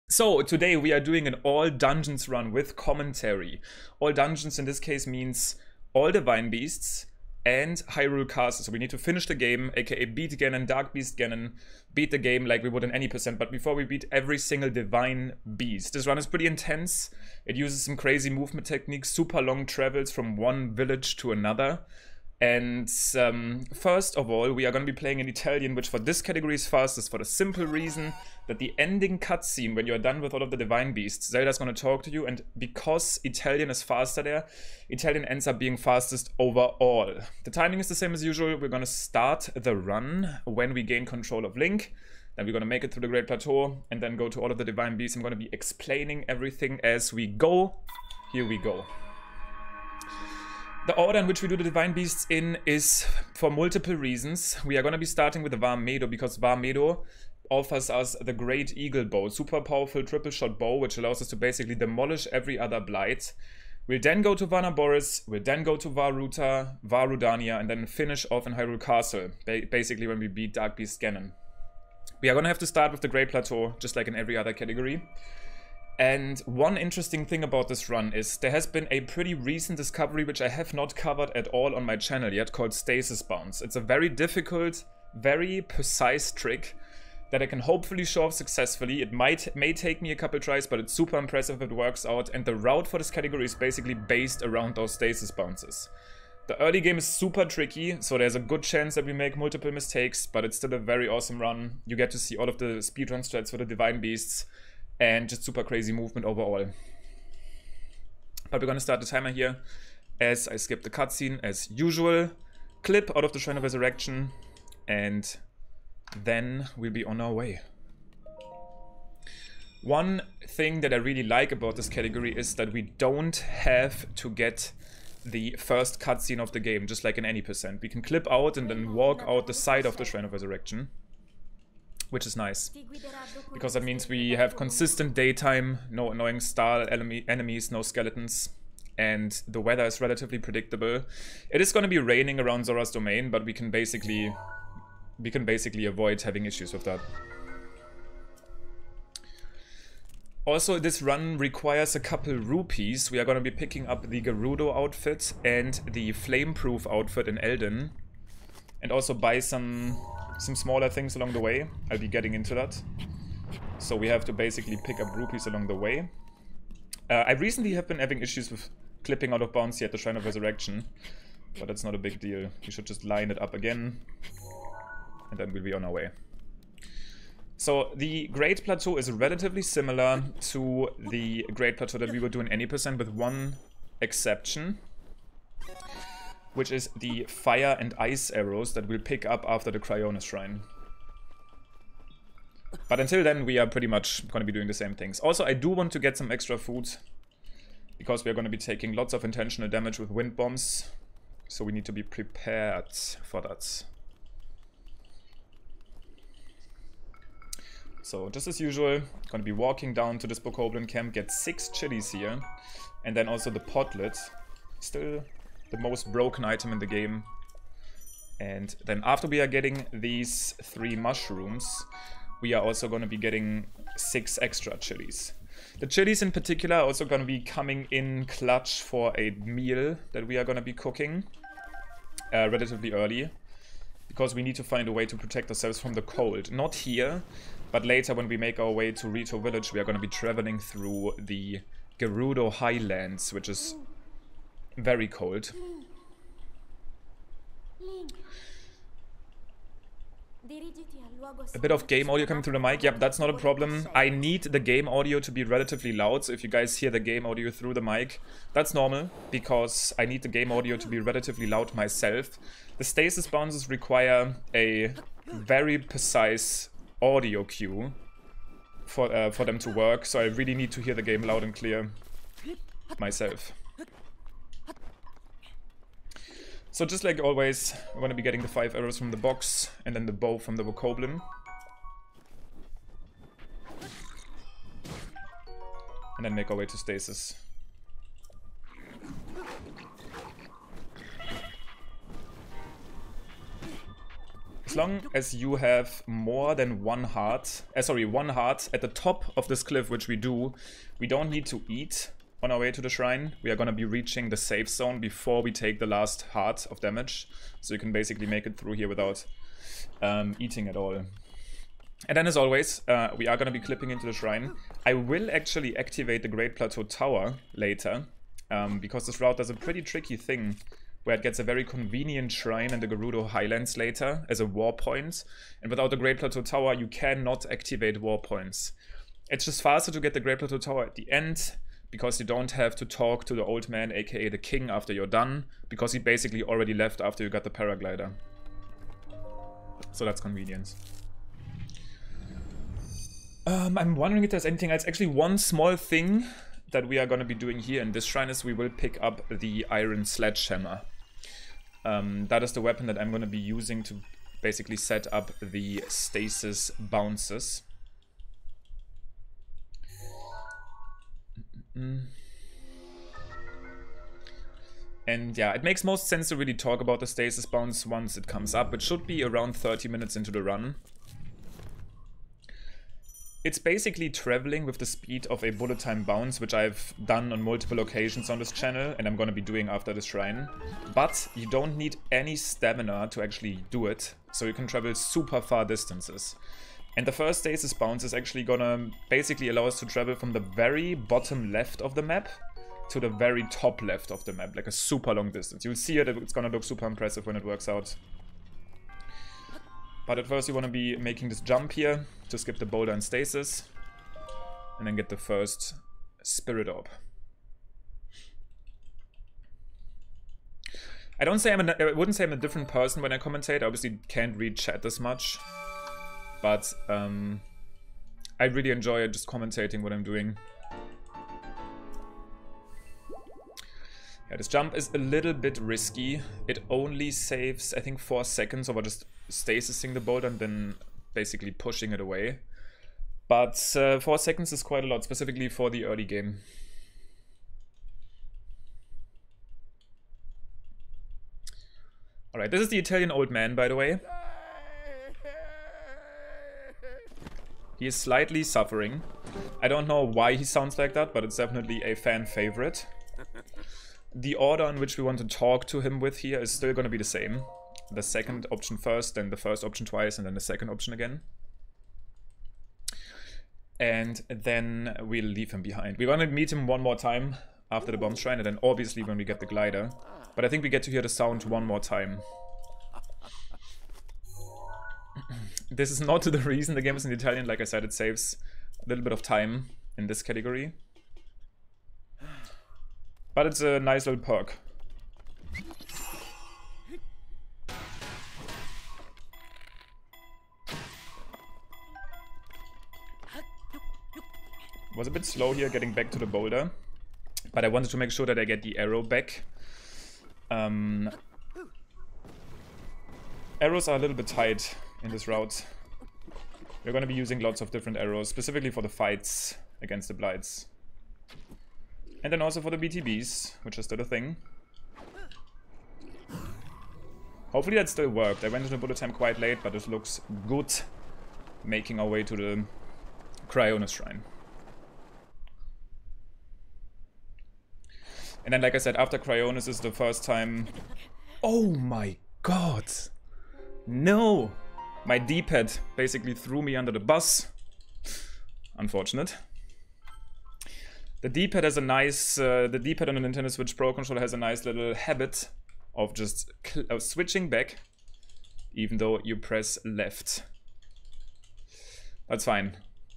So today we are doing an all dungeons run with commentary. All dungeons in this case means all Divine Beasts and Hyrule Castle. So we need to finish the game, aka beat Ganon, Dark Beast Ganon, beat the game like we would in any percent, but before we beat every single Divine Beast. This run is pretty intense. It uses some crazy movement techniques, super long travels from one village to another. And first of all, we are going to be playing in Italian, which for this category is fastest for the simple reason that the ending cutscene, when you're done with all of the Divine Beasts, Zelda's going to talk to you, and because Italian is faster there, Italian ends up being fastest overall. The timing is the same as usual. We're going to start the run when we gain control of Link. Then we're going to make it through the Great Plateau, and then go to all of the Divine Beasts. I'm going to be explaining everything as we go. Here we go. The order in which we do the Divine Beasts in is for multiple reasons. We are going to be starting with the Var Medo because Var Medo offers us the Great Eagle Bow, super powerful triple shot bow, which allows us to basically demolish every other blight. We'll then go to Vana Boris, we'll then go to Vah Ruta, Vah Rudania, and then finish off in Hyrule Castle, basically when we beat Dark Beast Ganon. We are going to have to start with the Great Plateau, just like in every other category. And one interesting thing about this run is there has been a pretty recent discovery which I have not covered at all on my channel yet, called Stasis Bounce. It's a very difficult, very precise trick that I can hopefully show off successfully. It may take me a couple tries, but it's super impressive if it works out, and the route for this category is basically based around those Stasis Bounces. The early game is super tricky, so there's a good chance that we make multiple mistakes, but it's still a very awesome run. You get to see all of the speedrun strats for the Divine Beasts, and just super crazy movement overall. But we're gonna start the timer here as I skip the cutscene as usual. Clip out of the Shrine of Resurrection, and then we'll be on our way. One thing that I really like about this category is that we don't have to get the first cutscene of the game, just like in any percent. We can clip out and then walk out the side of the Shrine of Resurrection, which is nice, because that means we have consistent daytime, no annoying star enemies, no skeletons, and the weather is relatively predictable. It is going to be raining around Zora's Domain, but we can basically avoid having issues with that. Also, this run requires a couple rupees. We are going to be picking up the Gerudo outfit and the Flameproof outfit in Eldin, and also buy some smaller things along the way. I'll be getting into that. So we have to basically pick up rupees along the way. I recently have been having issues with clipping out of bounds here at the Shrine of Resurrection, but that's not a big deal. We should just line it up again, and then we'll be on our way. So the Great Plateau is relatively similar to the Great Plateau that we would do in any percent, with one exception, which is the fire and ice arrows that we'll pick up after the Cryonis Shrine. But until then, we are pretty much going to be doing the same things. Also, I do want to get some extra food, because we are going to be taking lots of intentional damage with wind bombs, so we need to be prepared for that. So, just as usual, going to be walking down to this Bokoblin camp, get 6 chilies here, and then also the potlet, still the most broken item in the game. And then after we are getting these 3 mushrooms, we are also going to be getting 6 extra chilies. The chilies in particular are also going to be coming in clutch for a meal that we are going to be cooking relatively early, because we need to find a way to protect ourselves from the cold. Not here, but later when we make our way to Rito Village, we are going to be traveling through the Gerudo Highlands, which is very cold. A bit of game audio coming through the mic. Yep, that's not a problem. I need the game audio to be relatively loud, so if you guys hear the game audio through the mic, that's normal, because I need the game audio to be relatively loud myself. The stasis bounces require a very precise audio cue for them to work, so I really need to hear the game loud and clear myself. So just like always, we're going to be getting the 5 arrows from the box, and then the bow from the Bokoblin. And then make our way to stasis. As long as you have more than one heart at the top of this cliff, which we do, we don't need to eat on our way to the shrine. We are gonna be reaching the safe zone before we take the last heart of damage. So you can basically make it through here without eating at all. And then as always, we are gonna be clipping into the shrine. I will actually activate the Great Plateau Tower later, because this route does a pretty tricky thing where it gets a very convenient shrine in the Gerudo Highlands later as a war point. And without the Great Plateau Tower, you cannot activate war points. It's just faster to get the Great Plateau Tower at the end, because you don't have to talk to the old man, aka the king, after you're done, because he basically already left after you got the paraglider. So that's convenient. I'm wondering if there's anything else. Actually, one small thing that we are going to be doing here in this shrine is we will pick up the Iron Sledgehammer. That is the weapon that I'm going to be using to basically set up the stasis bounces. And yeah, it makes most sense to really talk about the stasis bounce once it comes up. It should be around 30 minutes into the run. It's basically traveling with the speed of a bullet time bounce, which I've done on multiple occasions on this channel, and I'm going to be doing after the shrine. But you don't need any stamina to actually do it, so you can travel super far distances. And the first stasis bounce is actually gonna basically allow us to travel from the very bottom left of the map to the very top left of the map, like a super long distance. You'll see it, it's gonna look super impressive when it works out. But at first you wanna be making this jump here to skip the boulder and stasis, and then get the first spirit orb. I wouldn't say I'm a different person when I commentate. I obviously can't read chat as much. But I really enjoy just commentating what I'm doing. Yeah, this jump is a little bit risky. It only saves, I think, 4 seconds over just stasising the boulder and then basically pushing it away. But 4 seconds is quite a lot, specifically for the early game. Alright, this is the Italian old man, by the way. He is slightly suffering. I don't know why he sounds like that, but it's definitely a fan favorite. The order in which we want to talk to him with here is still going to be the same. The second option first, then the first option twice, and then the second option again. And then we'll leave him behind. We want to meet him one more time after the bomb shrine, and then obviously when we get the glider. But I think we get to hear the sound one more time. This is not the reason the game is in Italian. Like I said, it saves a little bit of time in this category. But it's a nice little perk. Was a bit slow here getting back to the boulder, but I wanted to make sure that I get the arrow back. Arrows are a little bit tight in this route. We're going to be using lots of different arrows, specifically for the fights against the Blights. And then also for the BTBs, which is still a thing. Hopefully that still worked. I went into bullet time quite late, but it looks good, making our way to the Cryonis Shrine. And then, like I said, after Cryonis is the first time... Oh my god! No! My D-pad basically threw me under the bus. Unfortunate. The D-pad has a nice... the D-pad on the Nintendo Switch Pro controller has a nice little habit of just switching back, even though you press left. That's fine.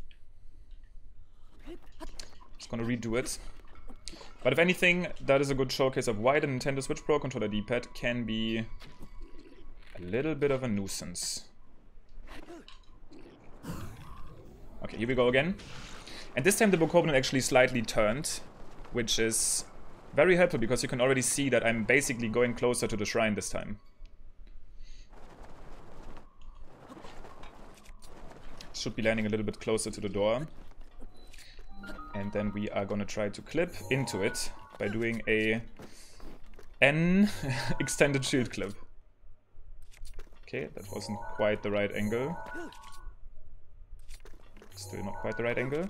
Just gonna redo it. But if anything, that is a good showcase of why the Nintendo Switch Pro controller D-pad can be a little bit of a nuisance. Okay, here we go again. And this time the Bokoblin actually slightly turned, which is very helpful because you can already see that I'm basically going closer to the shrine this time. Should be landing a little bit closer to the door. And then we are gonna try to clip into it by doing a N extended shield clip. Okay, that wasn't quite the right angle. Still not quite the right angle.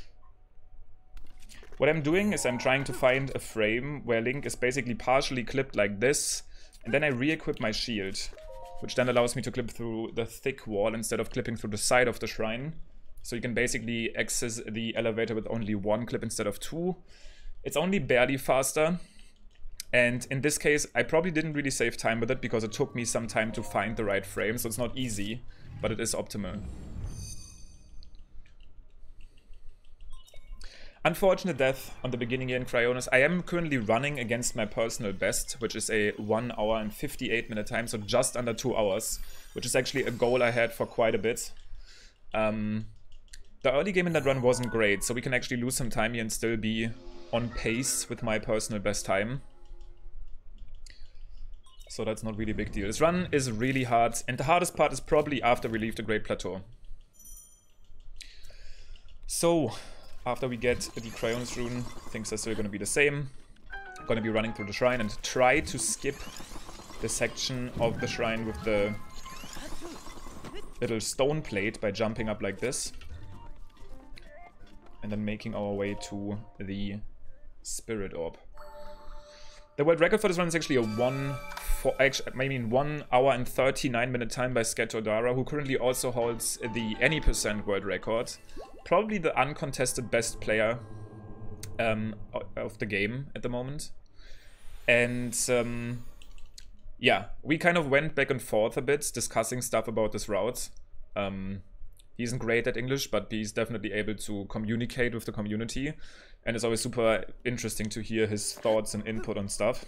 What I'm doing is I'm trying to find a frame where Link is basically partially clipped like this, and then I re-equip my shield, which then allows me to clip through the thick wall instead of clipping through the side of the shrine. So you can basically access the elevator with only one clip instead of two. It's only barely faster. And in this case, I probably didn't really save time with it because it took me some time to find the right frame. So it's not easy, but it is optimal. Unfortunate death on the beginning here in Cryonis. I am currently running against my personal best, which is a 1 hour and 58 minute time, so just under 2 hours, which is actually a goal I had for quite a bit. The early game in that run wasn't great, so we can actually lose some time here and still be on pace with my personal best time. So that's not really a big deal. This run is really hard, and the hardest part is probably after we leave the Great Plateau. So, after we get the Cryonis rune, things are still going to be the same. I'm going to be running through the shrine and try to skip the section of the shrine with the little stone plate by jumping up like this. And then making our way to the Spirit Orb. The world record for this run is actually a 1 hour and 39 minute time by Scatodara, who currently also holds the any % world record. Probably the uncontested best player of the game at the moment. And yeah, we kind of went back and forth a bit discussing stuff about this route. He isn't great at English, but he's definitely able to communicate with the community. And it's always super interesting to hear his thoughts and input on stuff.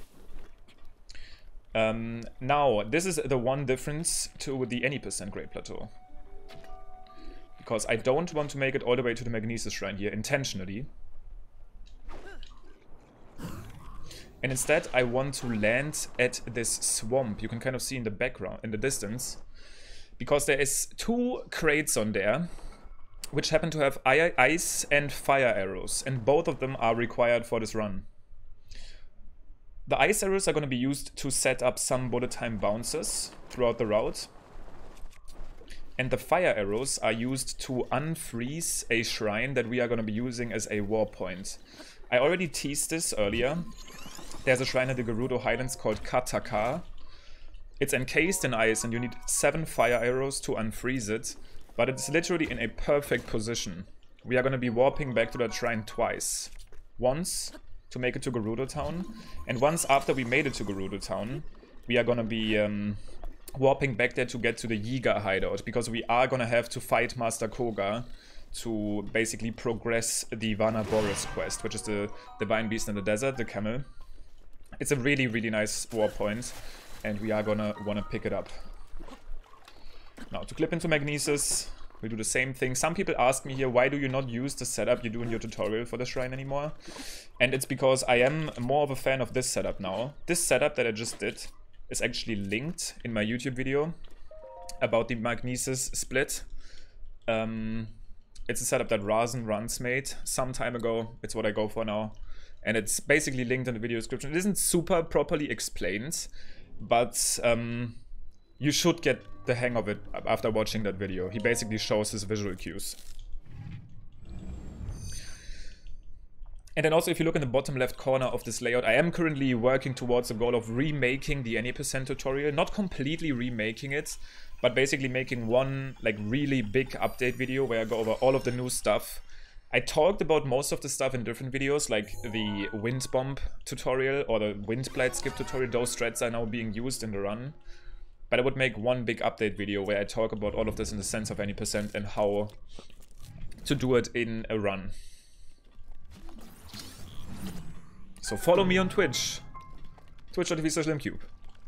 Now, this is the one difference to the any % Great Plateau. Because I don't want to make it all the way to the Magnesis Shrine here intentionally. And instead I want to land at this swamp you can kind of see in the background, in the distance. Because there is 2 crates on there, which happen to have ice and fire arrows. And both of them are required for this run. The ice arrows are going to be used to set up some bullet time bounces throughout the route. And the fire arrows are used to unfreeze a shrine that we are going to be using as a war point. I already teased this earlier. There's a shrine in the Gerudo Highlands called Kataka. It's encased in ice and you need 7 fire arrows to unfreeze it. But it's literally in a perfect position. We are going to be warping back to that shrine twice. Once to make it to Gerudo Town. And once after we made it to Gerudo Town, we are going to be warping back there to get to the Yiga hideout, because we are gonna have to fight Master Koga to basically progress the Vana Boris quest, which is the Divine Beast in the Desert, the camel. It's a really, really nice war point, and we are gonna wanna pick it up. Now, to clip into Magnesis, we do the same thing. Some people ask me here, why do you not use the setup you do in your tutorial for the shrine anymore? And it's because I am more of a fan of this setup now. This setup that I just did is actually linked in my YouTube video about the Magnesis split. It's a setup that Razen Runs made some time ago. It's what I go for now. And it's basically linked in the video description. It isn't super properly explained, but you should get the hang of it after watching that video. He basically shows his visual cues. And then also, if you look in the bottom left corner of this layout, I am currently working towards the goal of remaking the any % tutorial. Not completely remaking it, but basically making one like really big update video where I go over all of the new stuff. I talked about most of the stuff in different videos, like the Wind Bomb tutorial or the Wind Blade skip tutorial. Those threads are now being used in the run. But I would make one big update video where I talk about all of this in the sense of any % and how to do it in a run. So follow me on Twitch. Twitch.tv/LimCube.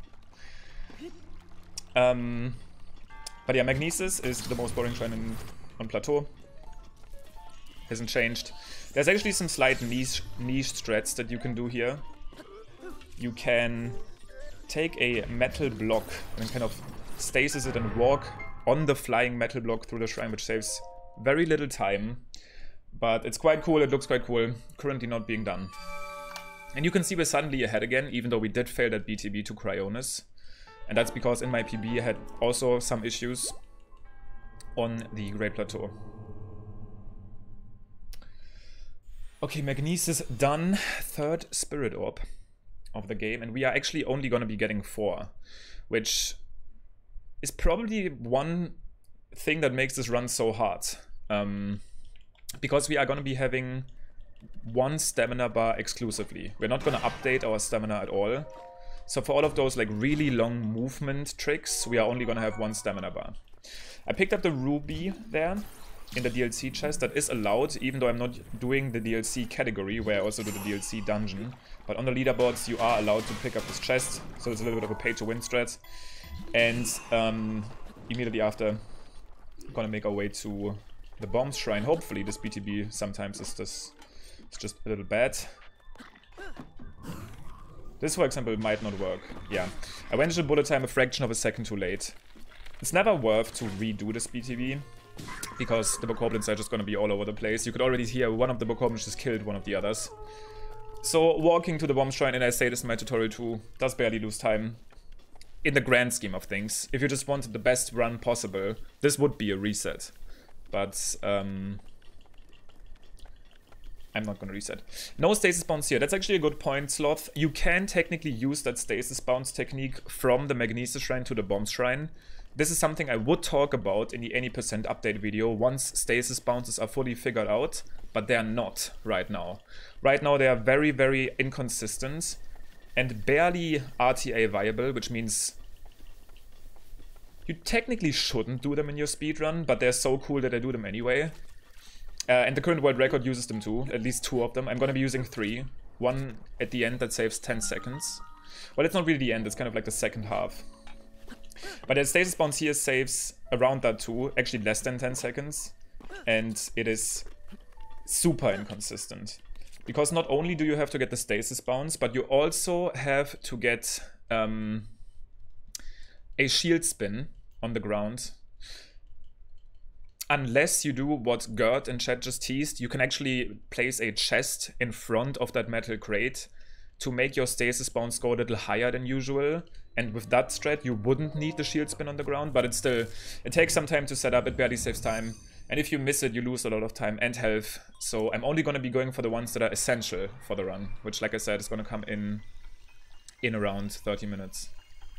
But yeah, Magnesis is the most boring shrine on Plateau. Hasn't changed. There's actually some slight niche strats that you can do here. You can take a metal block and kind of stasis it and walk on the flying metal block through the shrine, which saves very little time. But it's quite cool, it looks quite cool. Currently not being done. And you can see we're suddenly ahead again, even though we did fail that BTB to Cryonis. And that's because in my PB I had also some issues on the Great Plateau. Okay, Magnesis done. 3rd Spirit Orb of the game. And we are actually only going to be getting 4. Which is probably one thing that makes this run so hard. Because we are going to be having 1 stamina bar exclusively. We're not going to update our stamina at all. So for all of those like really long movement tricks, we are only going to have 1 stamina bar. I picked up the ruby there in the DLC chest. That is allowed, even though I'm not doing the DLC category, where I also do the DLC dungeon. But on the leaderboards, you are allowed to pick up this chest, so it's a little bit of a pay-to-win strat. And immediately after, I'm gonna make our way to the Bombs Shrine. Hopefully, this BTB sometimes is just a little bad. This, for example, might not work. Yeah, I went to bullet time a fraction of a second too late. It's never worth to redo this BTB, because the Bokoblins are just gonna be all over the place. You could already hear one of the Bokoblins just killed one of the others. So walking to the Bomb Shrine, and I say this in my tutorial too, does barely lose time. In the grand scheme of things, if you just wanted the best run possible, this would be a reset. But I'm not gonna reset. No stasis bounce here. That's actually a good point, Sloth. You can technically use that stasis bounce technique from the Magnesis Shrine to the Bomb Shrine. This is something I would talk about in the any % update video once stasis bounces are fully figured out, but they are not right now. Right now they are very, very inconsistent and barely RTA viable, which means you technically shouldn't do them in your speedrun, but they're so cool that I do them anyway. And the current world record uses them too, at least 2 of them. I'm gonna be using 3. 1 at the end that saves 10 seconds. Well, it's not really the end, it's kind of like the second half. But the stasis bounce here saves around that too, actually less than 10 seconds. And it is super inconsistent. Because not only do you have to get the stasis bounce, but you also have to get a shield spin on the ground. Unless you do what Gert and chat just teased, you can actually place a chest in front of that metal crate to make your stasis bounce go a little higher than usual. And with that strat, you wouldn't need the shield spin on the ground, but it takes some time to set up, it barely saves time. And if you miss it, you lose a lot of time and health. So I'm only going to be going for the ones that are essential for the run, which, like I said, is going to come in around 30 minutes.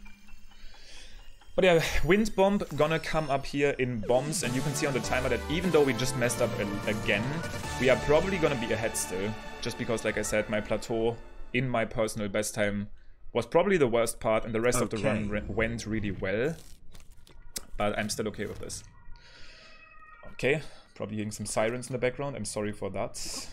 But yeah, Wind Bomb gonna come up here in bombs, and you can see on the timer that even though we just messed up again, we are probably gonna be ahead still. Just because, like I said, my plateau in my personal best time was probably the worst part, and the rest of the run went really well. But I'm still okay with this. Okay, probably hearing some sirens in the background. I'm sorry for that.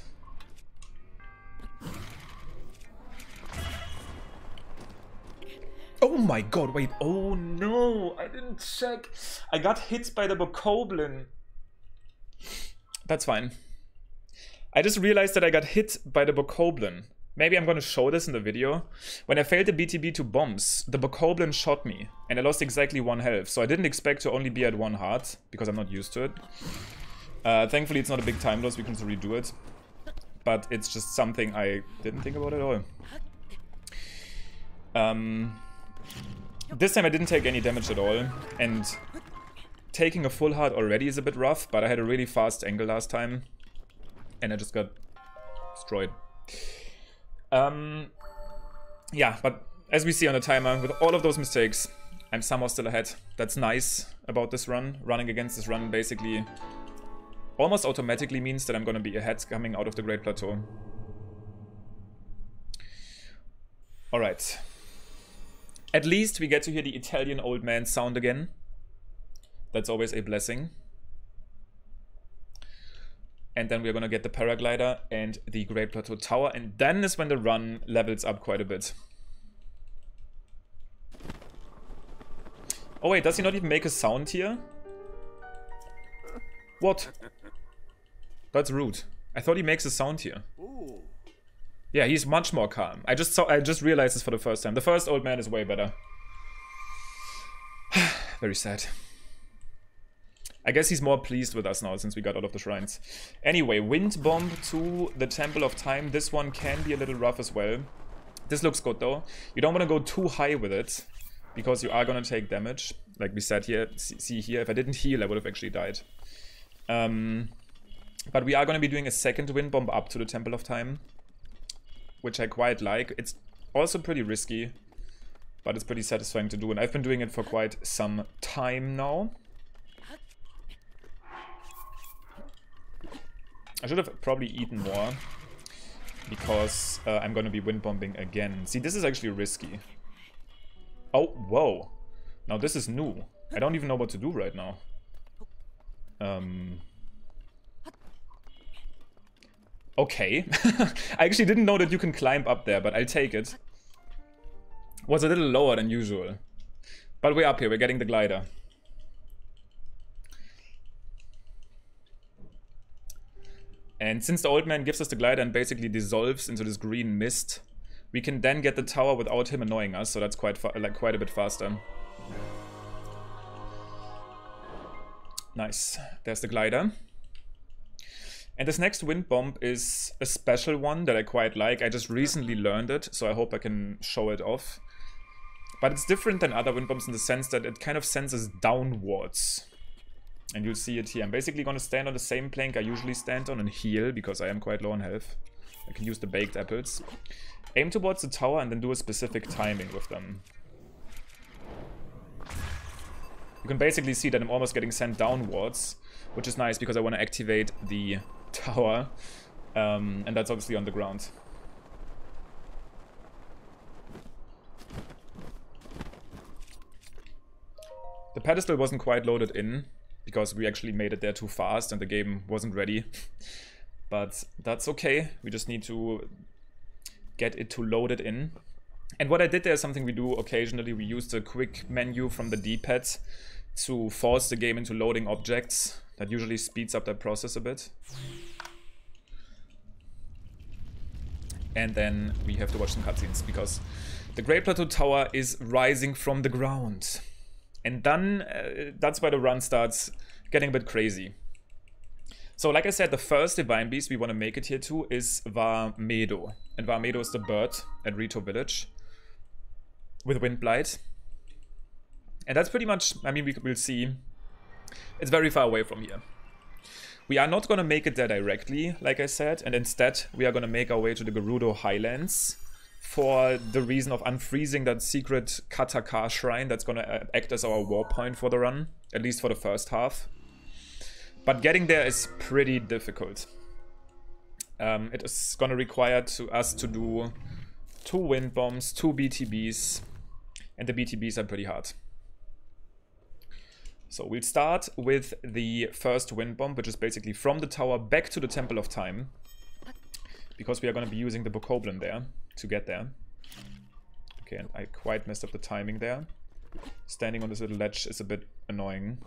Oh my god, wait, oh no, I didn't check. I got hit by the Bokoblin. That's fine. I just realized that I got hit by the Bokoblin. Maybe I'm gonna show this in the video. When I failed the BTB to bombs, the Bokoblin shot me, and I lost exactly 1 health. So I didn't expect to only be at 1 heart, because I'm not used to it. Thankfully it's not a big time loss, we can just redo it. But it's just something I didn't think about at all. This time I didn't take any damage at all, and taking a full heart already is a bit rough, but I had a really fast angle last time, and I just got destroyed. Yeah, but as we see on the timer, with all of those mistakes, I'm somehow still ahead. That's nice about this run. Running against this run basically almost automatically means that I'm gonna be ahead coming out of the Great Plateau. Alright. At least we get to hear the Italian old man sound again. That's always a blessing. And then we're gonna get the paraglider and the Great Plateau Tower, and then is when the run levels up quite a bit. Oh wait, does he not even make a sound here? What? That's rude. I thought he makes a sound here. Yeah, he's much more calm. I just realized this for the first time. The first old man is way better. Very sad. I guess he's more pleased with us now since we got out of the shrines. Anyway, Wind Bomb to the Temple of Time. This one can be a little rough as well. This looks good though. You don't want to go too high with it, because you are gonna take damage. Like we said here, see here, if I didn't heal, I would have actually died. But we are gonna be doing a second wind bomb up to the Temple of Time, which I quite like. It's also pretty risky, but it's pretty satisfying to do, and I've been doing it for quite some time now. I should have probably eaten more, because I'm gonna be wind bombing again. See, this is actually risky. Oh, whoa. Now this is new. I don't even know what to do right now. Okay. I actually didn't know that you can climb up there, but I'll take it. Was a little lower than usual. But we're up here, we're getting the glider. And since the old man gives us the glider and basically dissolves into this green mist, we can then get the tower without him annoying us, so that's quite a bit faster. Nice. There's the glider. And this next wind bomb is a special one that I quite like. I just recently learned it, so I hope I can show it off. But it's different than other wind bombs in the sense that it kind of senses downwards. And you'll see it here. I'm basically going to stand on the same plank I usually stand on and heal, because I am quite low on health. I can use the baked apples. Aim towards the tower and then do a specific timing with them. You can basically see that I'm almost getting sent downwards, which is nice because I want to activate the tower. And that's obviously on the ground. The pedestal wasn't quite loaded in, because we actually made it there too fast and the game wasn't ready. But that's okay. We just need to get it to load it in. And what I did there is something we do occasionally. We use the quick menu from the D-pad to force the game into loading objects. That usually speeds up that process a bit. And then we have to watch some cutscenes, because the Great Plateau Tower is rising from the ground. And then that's where the run starts getting a bit crazy. So like I said, the first Divine Beast we want to make it here to is Var Medo. And Var Medo is the bird at Rito Village with Windblight. And that's pretty much, I mean, we'll see. It's very far away from here. We are not going to make it there directly, like I said. And instead, we are going to make our way to the Gerudo Highlands, for the reason of unfreezing that secret Kataka shrine that's going to act as our war point for the run, at least for the first half. But getting there is pretty difficult. It is going to require us to do 2 wind bombs, 2 BTBs, and the BTBs are pretty hard. So we'll start with the first wind bomb, which is basically from the tower back to the Temple of Time, because we are going to be using the Bokoblin there to get there. Okay, and I quite messed up the timing there. Standing on this little ledge is a bit annoying.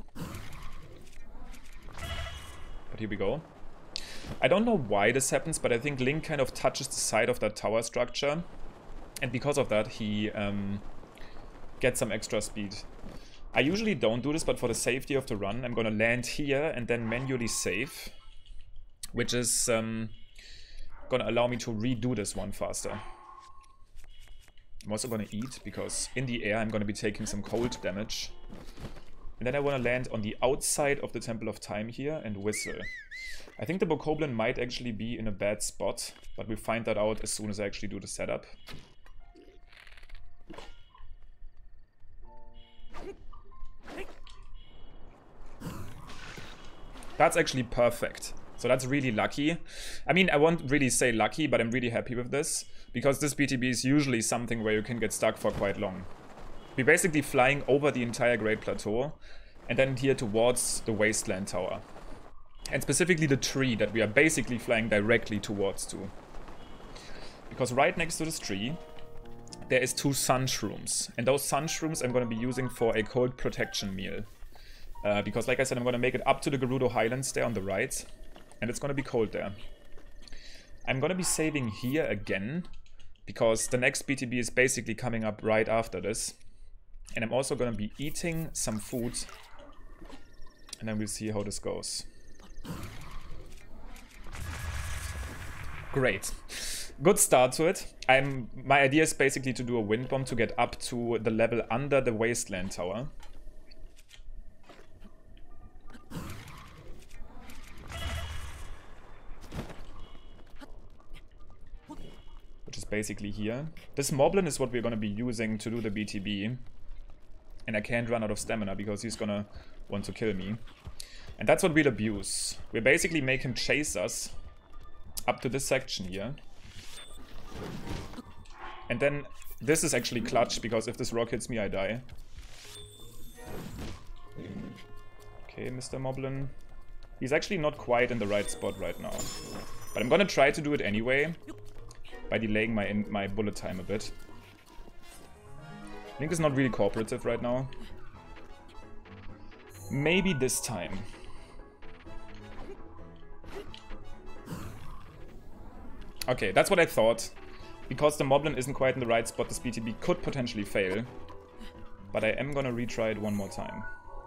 But here we go. I don't know why this happens, but I think Link kind of touches the side of that tower structure. And because of that, he gets some extra speed. I usually don't do this, but for the safety of the run, I'm gonna land here and then manually save. Which is gonna allow me to redo this one faster. I'm also gonna eat, because in the air I'm gonna be taking some cold damage. And then I wanna land on the outside of the Temple of Time here and whistle. I think the Bokoblin might actually be in a bad spot, but we'll find that out as soon as I actually do the setup. That's actually perfect. So that's really lucky. I mean, I won't really say lucky, but I'm really happy with this, because this BTB is usually something where you can get stuck for quite long. We're basically flying over the entire Great Plateau, and then here towards the Wasteland Tower. And specifically the tree that we are basically flying directly towards to. Because right next to this tree, there is 2 sun shrooms. And those sun shrooms I'm going to be using for a cold protection meal. Because like I said, I'm going to make it up to the Gerudo Highlands there on the right. And it's going to be cold there. I'm going to be saving here again, because the next BTB is basically coming up right after this. And I'm also going to be eating some food. And then we'll see how this goes. Great. Good start to it. My idea is basically to do a wind bomb to get up to the level under the wasteland tower. Which is basically here. This Moblin is what we're going to be using to do the BTB. And I can't run out of stamina because he's going to want to kill me. And that's what we'll abuse. We'll basically make him chase us up to this section here. And then this is actually clutch because if this rock hits me, I die. Okay, Mr. Moblin. He's actually not quite in the right spot right now. But I'm going to try to do it anyway. By delaying my bullet time a bit. Link is not really cooperative right now. Maybe this time. Okay, that's what I thought. Because the Moblin isn't quite in the right spot, this BTB could potentially fail. But I am gonna retry it one more time.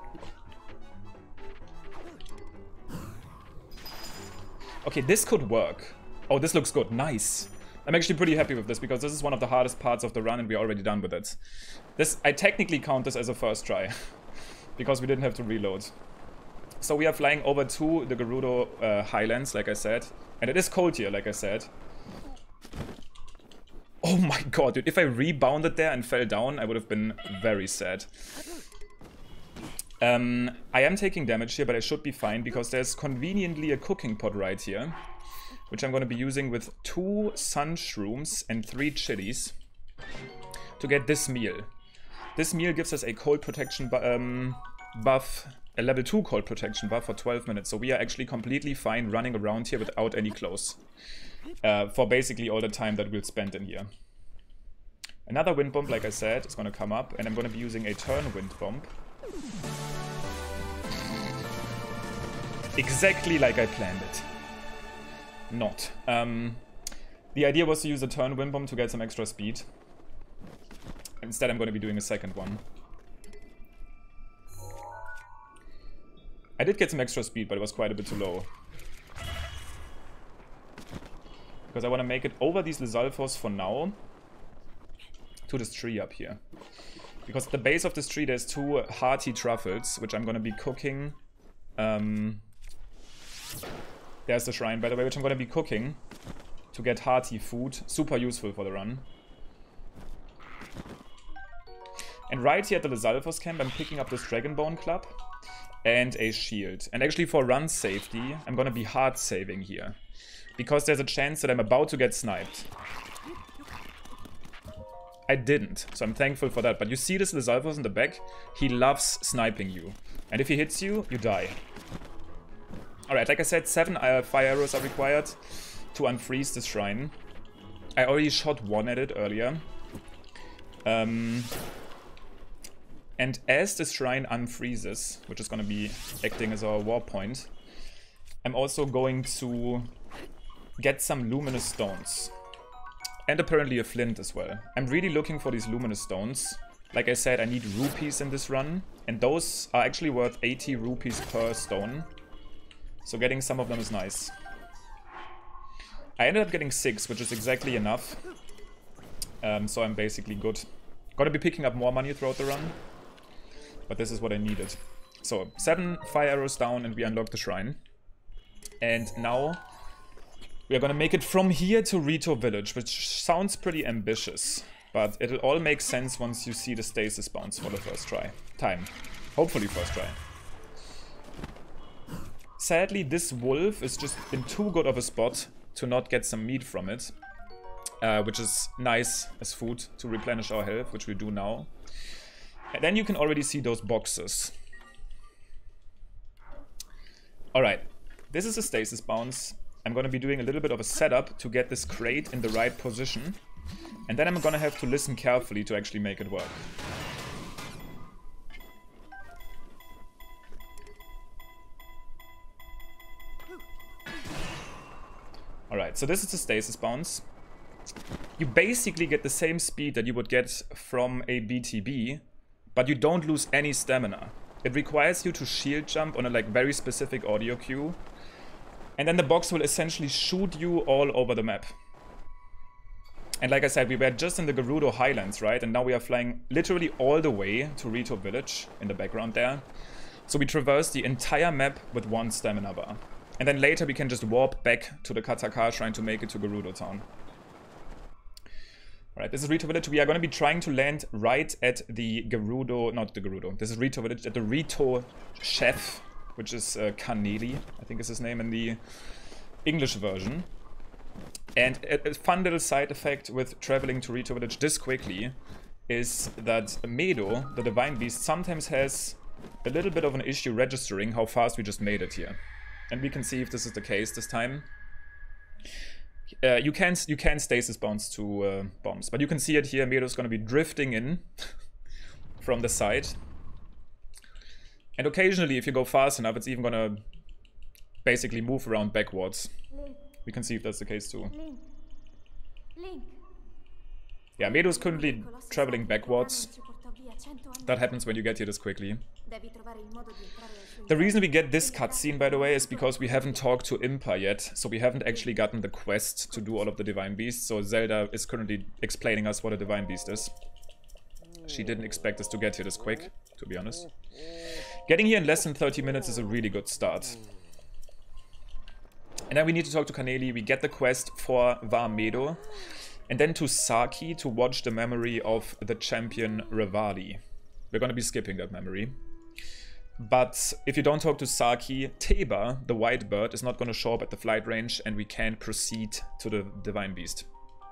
Okay, this could work. Oh, this looks good. Nice. I'm actually pretty happy with this because this is one of the hardest parts of the run and we're already done with it. I technically count this as a first try because we didn't have to reload. So we are flying over to the Gerudo Highlands, like I said. And it is cold here, like I said. Oh my god, dude. If I rebounded there and fell down, I would have been very sad. I am taking damage here, but I should be fine because there's conveniently a cooking pot right here. Which I'm going to be using with 2 sun shrooms and 3 chilies to get this meal. This meal gives us a cold protection buff, a level 2 cold protection buff for 12 minutes. So we are actually completely fine running around here without any clothes. For basically all the time that we'll spend in here. Another wind bomb, like I said, is going to come up. And I'm going to be using a turn wind bomb. Exactly like I planned it. Not. The idea was to use a turn wind bomb to get some extra speed. Instead, I'm going to be doing a second one. I did get some extra speed, but it was quite a bit too low. Because I want to make it over these Lizalfos for now. To this tree up here. Because at the base of this tree, there's 2 hearty truffles, which I'm going to be cooking. There's the shrine, by the way, which I'm going to be cooking to get hearty food. Super useful for the run. And right here at the Lizalfos camp, I'm picking up this Dragonbone Club and a shield. And actually for run safety, I'm going to be hard saving here. Because there's a chance that I'm about to get sniped. I didn't, so I'm thankful for that. But you see this Lizalfos in the back? He loves sniping you. And if he hits you, you die. Alright, like I said, 7 fire arrows are required to unfreeze this shrine. I already shot 1 at it earlier. And as this shrine unfreezes, which is going to be acting as our war point, I'm also going to get some luminous stones. And apparently a flint as well. I'm really looking for these luminous stones. Like I said, I need rupees in this run. And those are actually worth 80 rupees per stone. So getting some of them is nice. I ended up getting 6, which is exactly enough. So I'm basically good. Gotta be picking up more money throughout the run. But this is what I needed. So 7 fire arrows down and we unlock the shrine. And now we are gonna make it from here to Rito Village, which sounds pretty ambitious. But it'll all make sense once you see the stasis bounce for the first time. Hopefully first try. Sadly, this wolf is just in too good of a spot to not get some meat from it. Which is nice as food to replenish our health, which we do now. And then you can already see those boxes. Alright, this is a stasis bounce. I'm going to be doing a little bit of a setup to get this crate in the right position. And then I'm going to have to listen carefully to actually make it work. Alright, so this is a stasis bounce. You basically get the same speed that you would get from a BTB, but you don't lose any stamina. It requires you to shield jump on a very specific audio cue. And then the box will essentially shoot you all over the map. And like I said, we were just in the Gerudo Highlands, right? And now we are flying literally all the way to Rito Village in the background there. So we traverse the entire map with 1 stamina bar. And then later we can just warp back to the Katakar Shrine to make it to Gerudo Town. Alright, this is Rito Village. We are going to be trying to land right at the Gerudo... Not the Gerudo. This is Rito Village, at the Rito Chef, which is Kaneli, I think is his name in the English version. And a fun little side effect with traveling to Rito Village this quickly is that Medo, the Divine Beast, sometimes has a little bit of an issue registering how fast we just made it here. And we can see if this is the case this time. You can stasis bounce to bombs, but you can see it here. Medo's going to be drifting in from the side. And occasionally, if you go fast enough, it's even going to basically move around backwards. We can see if that's the case too. Yeah, Medo's currently traveling backwards. That happens when you get here this quickly. The reason we get this cutscene, by the way, is because we haven't talked to Impa yet, so we haven't actually gotten the quest to do all of the Divine Beasts, so Zelda is currently explaining us what a Divine Beast is. She didn't expect us to get here this quick, to be honest. Getting here in less than 30 minutes is a really good start. And then we need to talk to Kaneli. We get the quest for Var Medo. And then to Saki to watch the memory of the champion Revali. We're going to be skipping that memory. But if you don't talk to Saki, Teba, the white bird, is not going to show up at the flight range and we can't proceed to the Divine Beast.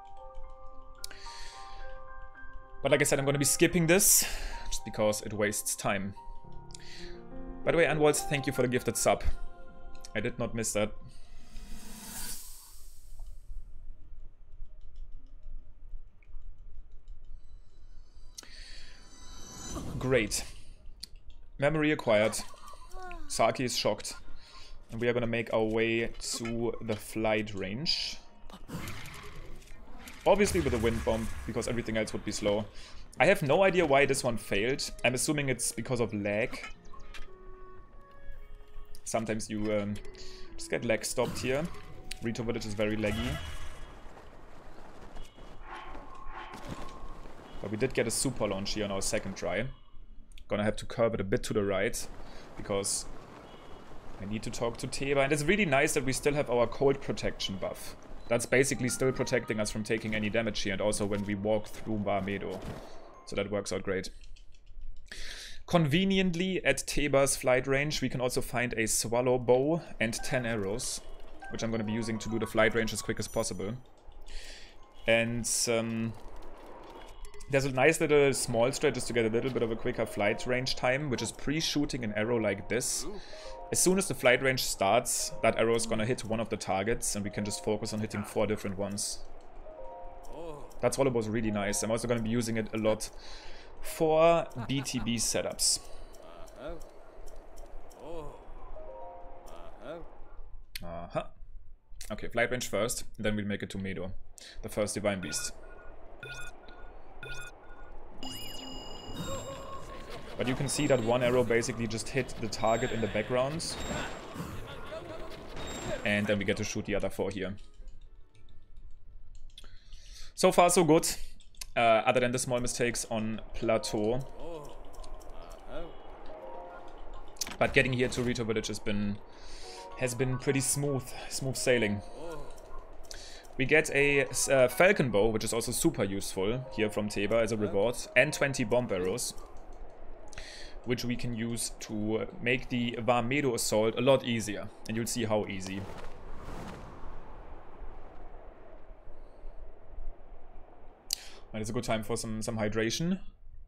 But like I said, I'm going to be skipping this just because it wastes time. By the way, Anwalz, thank you for the gifted sub. I did not miss that. Great. Memory acquired. Saki is shocked. And we are gonna make our way to the flight range. Obviously with a wind bomb, because everything else would be slow. I have no idea why this one failed. I'm assuming it's because of lag. Sometimes you just get lag stopped here. Rito Village is very laggy. But we did get a super launch here on our second try. Gonna have to curve it a bit to the right, because I need to talk to Teba. And it's really nice that we still have our cold protection buff. That's basically still protecting us from taking any damage here, and also when we walk through Var Medo. So that works out great. Conveniently, at Teba's flight range, we can also find a swallow bow and 10 arrows, which I'm gonna be using to do the flight range as quick as possible. And there's a nice little small strat just to get a little bit of a quicker flight range time, which is pre-shooting an arrow like this. As soon as the flight range starts, that arrow is gonna hit one of the targets and we can just focus on hitting 4 different ones. That swallow was really nice. I'm also gonna be using it a lot for BTB setups. Okay, flight range first, then we'll make it to Medo, the first Divine Beast. But you can see that one arrow basically just hit the target in the background. And then we get to shoot the other 4 here. So far so good, other than the small mistakes on Plateau. But getting here to Rito Village has been pretty smooth sailing. We get a Falcon Bow, which is also super useful here from Teba as a reward, and 20 bomb arrows, which we can use to make the Var Medo assault a lot easier, and you'll see how easy. And it's a good time for some hydration.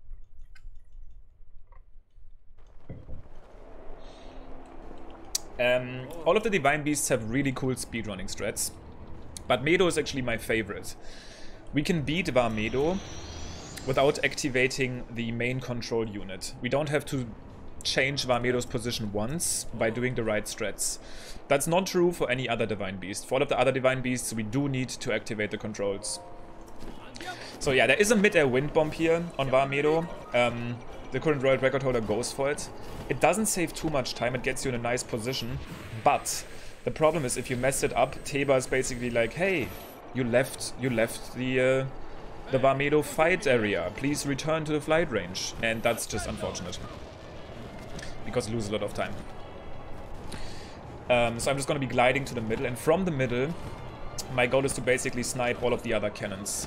All of the Divine Beasts have really cool speedrunning strats, but Medo is actually my favorite. We can beat Var Medo without activating the main control unit. We don't have to change Var Medo's position once by doing the right strats. That's not true for any other Divine Beast. For all of the other Divine Beasts, we do need to activate the controls. So yeah, there is a mid-air wind bomb here on Var Medo. The current world record holder goes for it. It doesn't save too much time, it gets you in a nice position, but the problem is if you mess it up, Teba is basically like, hey, You left the Varmedo fight area. Please return to the flight range. And that's just unfortunate. Because you lose a lot of time. So I'm just going to be gliding to the middle. And from the middle, my goal is to basically snipe all of the other cannons.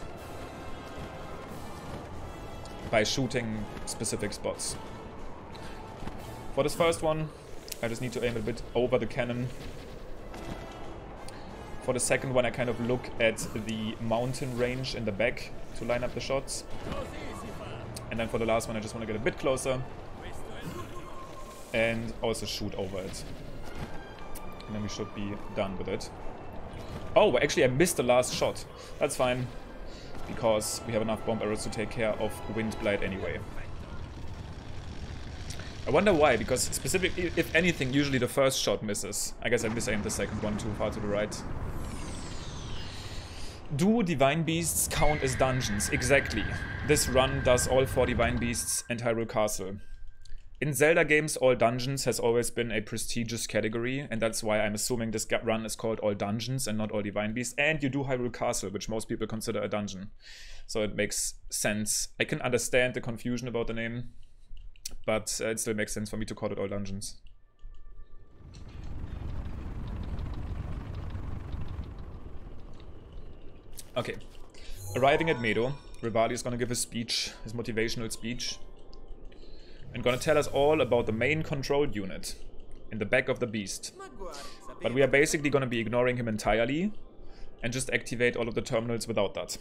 By shooting specific spots. For this first one, I just need to aim a bit over the cannon. For the second one, I kind of look at the mountain range in the back to line up the shots. And then for the last one, I just want to get a bit closer. And also shoot over it. And then we should be done with it. Oh, actually I missed the last shot. That's fine. Because we have enough bomb arrows to take care of Wind Blight anyway. I wonder why, because specifically, if anything, usually the first shot misses. I guess I misaimed the second one too far to the right. Do Divine Beasts count as dungeons? Exactly. This run does all 4 Divine Beasts and Hyrule Castle. In Zelda games, all dungeons has always been a prestigious category, and that's why I'm assuming this run is called all dungeons and not all Divine Beasts. And you do Hyrule Castle, which most people consider a dungeon. So it makes sense. I can understand the confusion about the name, but it still makes sense for me to call it all dungeons. Okay. Arriving at Meadow, Revali is going to give his speech, his motivational speech. And gonna tell us all about the main control unit in the back of the beast. But we are basically gonna be ignoring him entirely and just activate all of the terminals without that.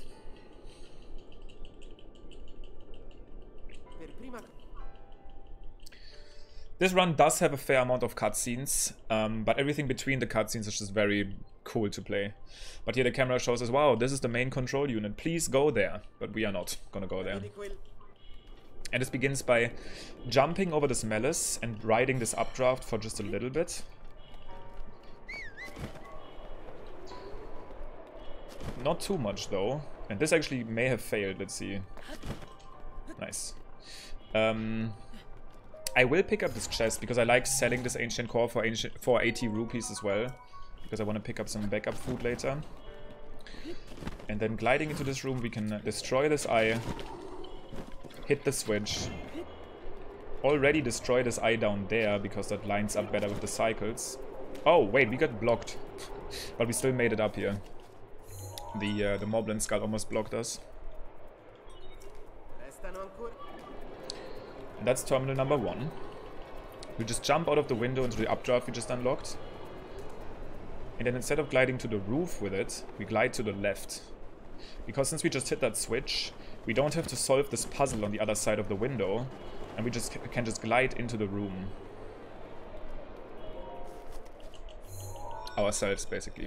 This run does have a fair amount of cutscenes, but everything between the cutscenes is just very cool to play. But here the camera shows us, wow, this is the main control unit, please go there. But we are not gonna go there. And this begins by jumping over this Malice and riding this updraft for just a little bit. Not too much though. And this actually may have failed, let's see. Nice. I will pick up this chest because I like selling this ancient core for 80 rupees as well. Because I want to pick up some backup food later. And then gliding into this room we can destroy this eye. Hit the switch. Already destroy this eye down there because that lines up better with the cycles. Oh, wait, we got blocked. But we still made it up here. The Moblin Skull almost blocked us. And that's terminal number 1. We just jump out of the window into the updraft we just unlocked. And then instead of gliding to the roof with it, we glide to the left. Because since we just hit that switch, we don't have to solve this puzzle on the other side of the window, and we can just glide into the room. Ourselves, basically.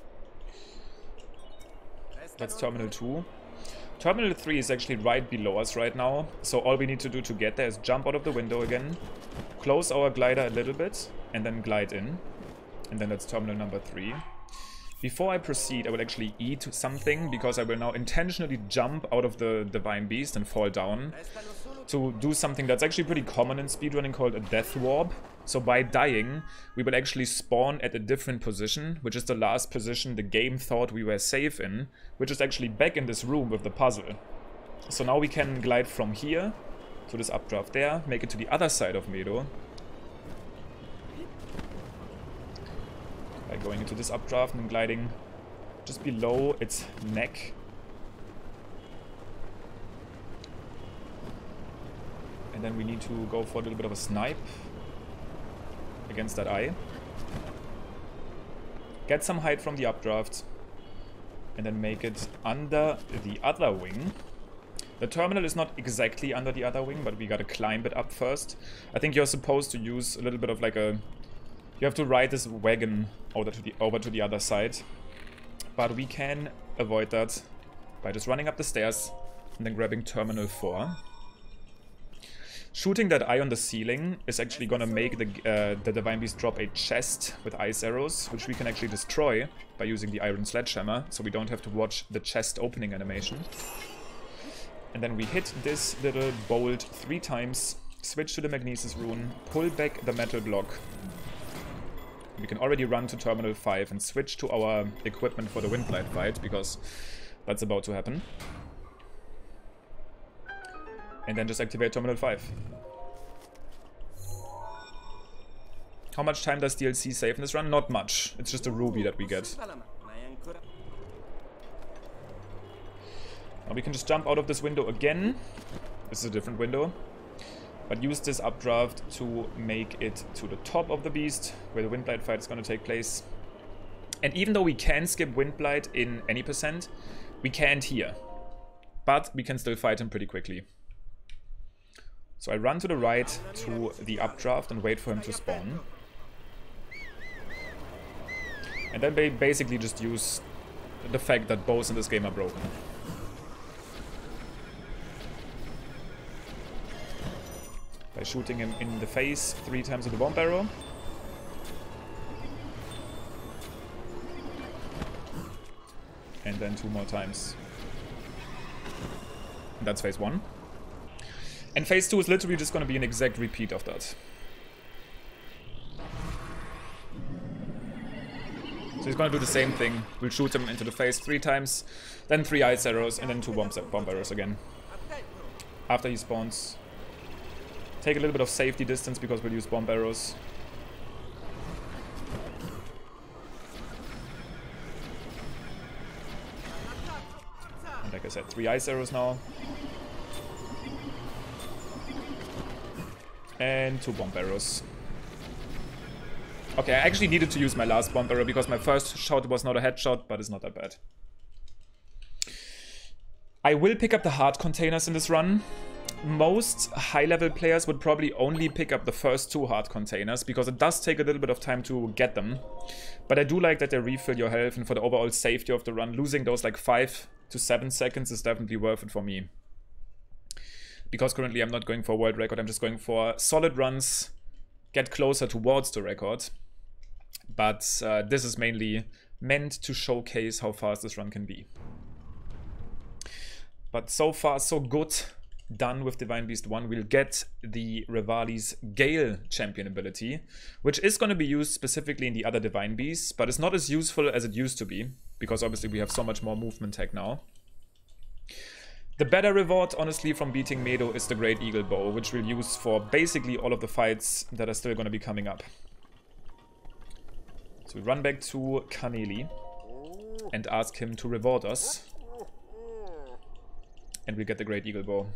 That's Terminal 2. Terminal 3 is actually right below us right now, so all we need to do to get there is jump out of the window again, close our glider a little bit, and then glide in. And then that's Terminal number 3. Before I proceed, I will actually eat something, because I will now intentionally jump out of the Divine Beast and fall down to do something that's actually pretty common in speedrunning called a Death Warp. So by dying, we will actually spawn at a different position, which is the last position the game thought we were safe in, which is actually back in this room with the puzzle. So now we can glide from here to this updraft there, make it to the other side of Meadow. By going into this updraft and gliding just below its neck. And then we need to go for a little bit of a snipe against that eye. Get some height from the updraft. And then make it under the other wing. The terminal is not exactly under the other wing, but we gotta climb it up first. I think you're supposed to use a little bit of like a... You have to ride this wagon over to the other side. But we can avoid that by just running up the stairs and then grabbing Terminal 4. Shooting that eye on the ceiling is actually gonna make the Divine Beast drop a chest with ice arrows, which we can actually destroy by using the Iron Sledgehammer, so we don't have to watch the chest opening animation. And then we hit this little bolt 3 times, switch to the Magnesis rune, pull back the metal block. We can already run to Terminal 5 and switch to our equipment for the Windblight fight, because that's about to happen. And then just activate Terminal 5. How much time does DLC save in this run? Not much. It's just a ruby that we get. Now we can just jump out of this window again. This is a different window. But use this updraft to make it to the top of the beast, where the Windblight fight is going to take place. And even though we can skip Windblight in any percent, we can't here. But we can still fight him pretty quickly. So I run to the right to the updraft and wait for him to spawn. And then they basically just use the fact that bows in this game are broken. By shooting him in the face 3 times with the bomb arrow. And then 2 more times. And that's phase 1. And phase 2 is literally just going to be an exact repeat of that. So he's going to do the same thing. We'll shoot him into the face 3 times, then 3 ice arrows, and then 2 bomb arrows again. After he spawns. Take a little bit of safety distance because we'll use bomb arrows. And like I said, 3 ice arrows now. And 2 bomb arrows. Okay, I actually needed to use my last bomb arrow because my first shot was not a headshot, but it's not that bad. I will pick up the heart containers in this run. Most high-level players would probably only pick up the first 2 heart containers because it does take a little bit of time to get them. But I do like that they refill your health, and for the overall safety of the run, losing those like 5 to 7 seconds is definitely worth it for me. Because currently I'm not going for a world record, I'm just going for solid runs, get closer towards the record. But this is mainly meant to showcase how fast this run can be. But so far, so good. Done with Divine Beast 1. We'll get the Revali's Gale champion ability, which is going to be used specifically in the other Divine Beasts, but it's not as useful as it used to be, because obviously we have so much more movement tech now. The better reward, honestly, from beating Medo is the Great Eagle Bow, which we'll use for basically all of the fights that are still going to be coming up. So we run back to Carneli and ask him to reward us. And we get the Great Eagle Bow.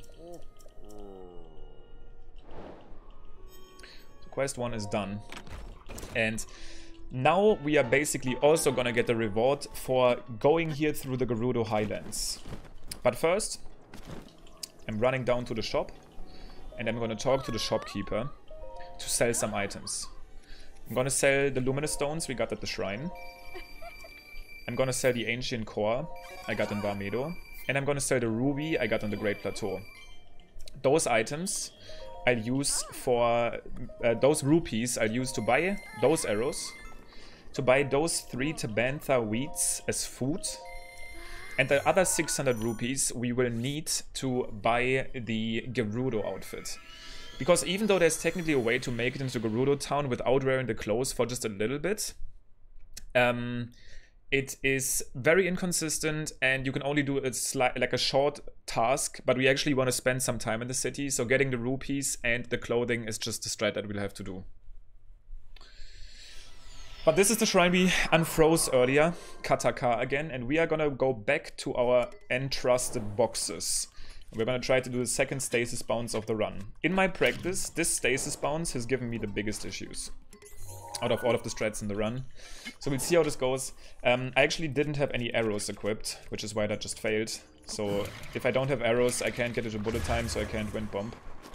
So quest 1 is done. And now we are basically also gonna get the reward for going here through the Gerudo Highlands. But first, I'm running down to the shop. And I'm gonna talk to the shopkeeper to sell some items. I'm gonna sell the Luminous Stones we got at the shrine. I'm gonna sell the Ancient Core I got in Var Medo. And I'm gonna sell the Ruby I got on the Great Plateau. Those items I'll use for... those rupees I'll use to buy those arrows. To buy those 3 Tabantha wheats as food. And the other 600 rupees we will need to buy the Gerudo outfit. Because even though there's technically a way to make it into Gerudo Town without wearing the clothes for just a little bit, it is very inconsistent and you can only do like a short task, but we actually want to spend some time in the city, so getting the rupees and the clothing is just the strat that we'll have to do. But this is the shrine we unfroze earlier, Kataka again, and we are gonna go back to our entrusted boxes. We're gonna try to do the second stasis bounce of the run. In my practice, this stasis bounce has given me the biggest issues out of all of the strats in the run. So we'll see how this goes. I actually didn't have any arrows equipped, which is why that just failed. So if I don't have arrows, I can't get it to bullet time, so I can't wind bomb.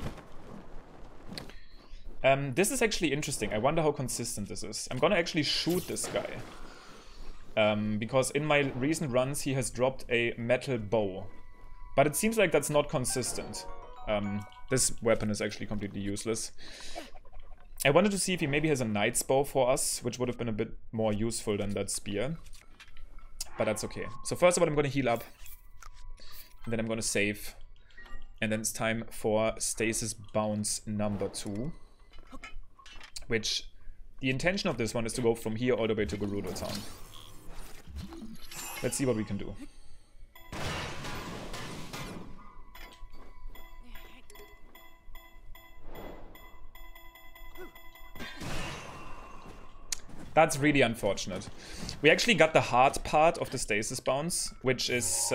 This is actually interesting. I wonder how consistent this is. I'm gonna actually shoot this guy. Because in my recent runs, he has dropped a metal bow. But it seems like that's not consistent. This weapon is actually completely useless. I wanted to see if he maybe has a knight's bow for us, which would have been a bit more useful than that spear. But that's okay. So first of all, I'm going to heal up. And then I'm going to save. And then it's time for stasis bounce number 2. Which The intention of this one is to go from here all the way to Gerudo Town. Let's see what we can do. That's really unfortunate. We actually got the hard part of the stasis bounce, which is...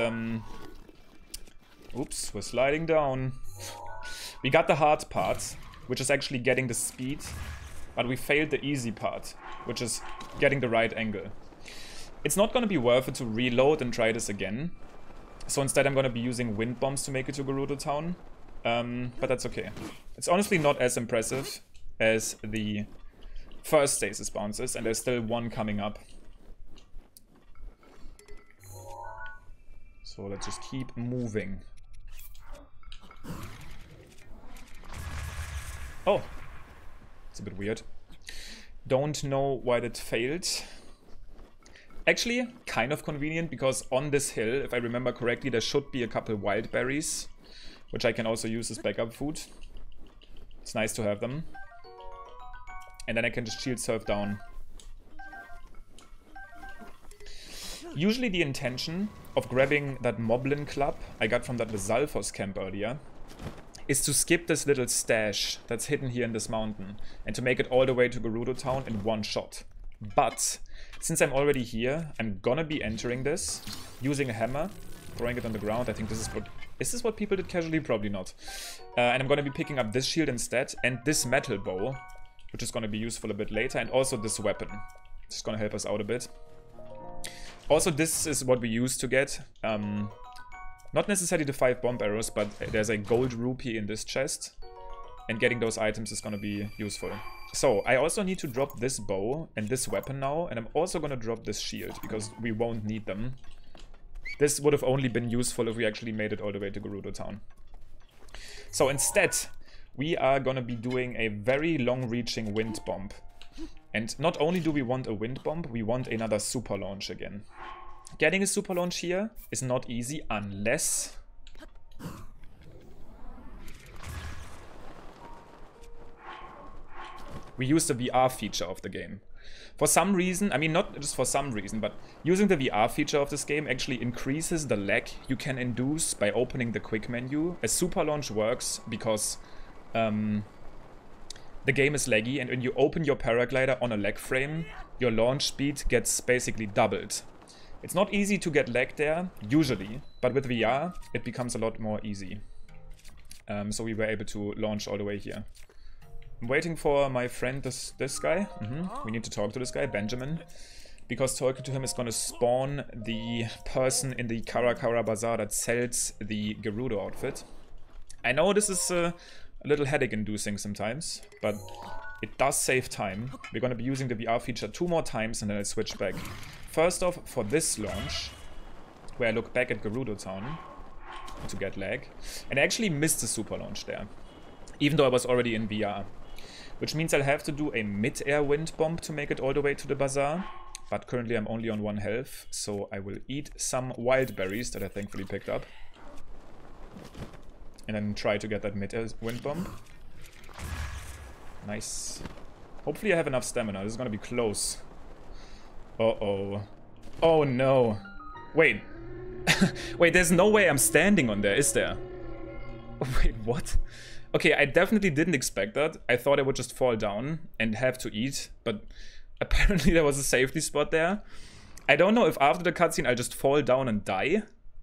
Oops, we're sliding down. We got the hard part, which is actually getting the speed, but we failed the easy part, which is getting the right angle. It's not going to be worth it to reload and try this again. So instead I'm going to be using wind bombs to make it to Gerudo Town. But that's okay. It's honestly not as impressive as the first stasis bounces, and there's still one coming up. So let's just keep moving. Oh, it's a bit weird. Don't know why that failed. Actually, kind of convenient, because on this hill, if I remember correctly, there should be a couple wild berries, which I can also use as backup food. It's nice to have them. And then I can just shield surf down. Usually the intention of grabbing that Moblin Club I got from that Vesalfos camp earlier is to skip this little stash that's hidden here in this mountain and to make it all the way to Gerudo Town in one shot. But since I'm already here, I'm gonna be entering this using a hammer, throwing it on the ground. I think this is what... Is this what people did casually? Probably not. And I'm gonna be picking up this shield instead and this metal bow, which is gonna be useful a bit later, and also this weapon. It's gonna help us out a bit. Also, this is what we used to get. Not necessarily the 5 bomb arrows, but there's a gold rupee in this chest. And getting those items is gonna be useful. So, I also need to drop this bow and this weapon now. And I'm also gonna drop this shield, because we won't need them. This would have only been useful if we actually made it all the way to Gerudo Town. So instead, we are gonna be doing a very long-reaching wind bomb. And not only do we want a wind bomb, we want another super launch again. Getting a super launch here is not easy unless... we use the VR feature of the game. For some reason, I mean not just for some reason, but using the VR feature of this game actually increases the lag you can induce by opening the quick menu. A super launch works because the game is laggy, and when you open your paraglider on a lag frame, your launch speed gets basically doubled. It's not easy to get lag there, usually, but with VR, it becomes a lot more easy. So we were able to launch all the way here. I'm waiting for my friend, this guy. We need to talk to this guy, Benjamin. Because talking to him is gonna spawn the person in the Karakara Bazaar that sells the Gerudo outfit. I know this is a little headache-inducing sometimes, but it does save time. We're gonna be using the VR feature 2 more times and then I'll switch back. First off, for this launch, where I look back at Gerudo Town to get lag, and I actually missed the super launch there, even though I was already in VR. Which means I'll have to do a mid-air wind bomb to make it all the way to the bazaar. But currently I'm only on 1 health, so I will eat some wild berries that I thankfully picked up. And then try to get that mid-air wind bomb. Nice. Hopefully I have enough stamina. This is gonna be close. Uh-oh. Oh no. Wait. Wait, there's no way I'm standing on there, is there? Wait, what? Okay, I definitely didn't expect that. I thought I would just fall down and have to eat, but apparently there was a safety spot there. I don't know if after the cutscene I'll just fall down and die.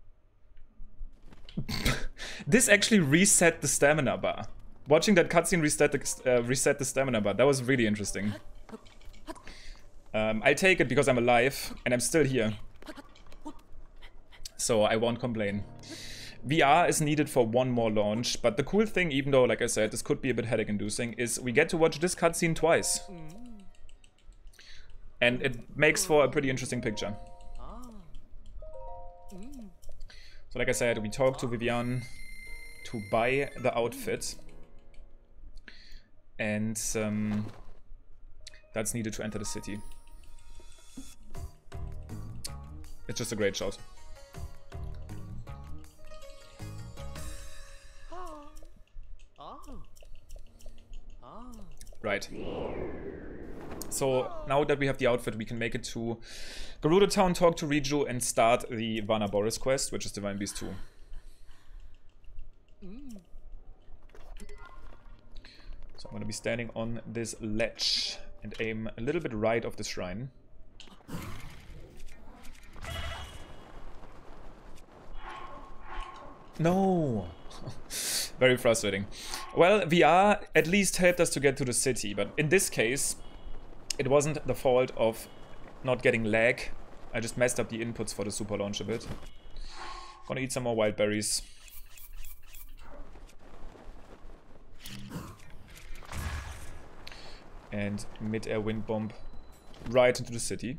This actually reset the stamina bar. Watching that cutscene reset the stamina bar. That was really interesting. I'll take it because I'm alive and I'm still here. So I won't complain. VR is needed for 1 more launch, but the cool thing, even though, like I said, this could be a bit headache-inducing, is we get to watch this cutscene twice. And it makes for a pretty interesting picture. So like I said, we talked to Vivian to buy the outfit. And that's needed to enter the city. It's just a great shot. Right. So now that we have the outfit, we can make it to Gerudo Town, talk to Riju, and start the Vana Boris quest, which is Divine Beast 2. So I'm going to be standing on this ledge and aim a little bit right of the shrine. No! Very frustrating. Well, VR at least helped us to get to the city, but in this case, it wasn't the fault of not getting lag. I just messed up the inputs for the super launch a bit. Gonna eat some more wild berries. And mid-air wind bomb right into the city.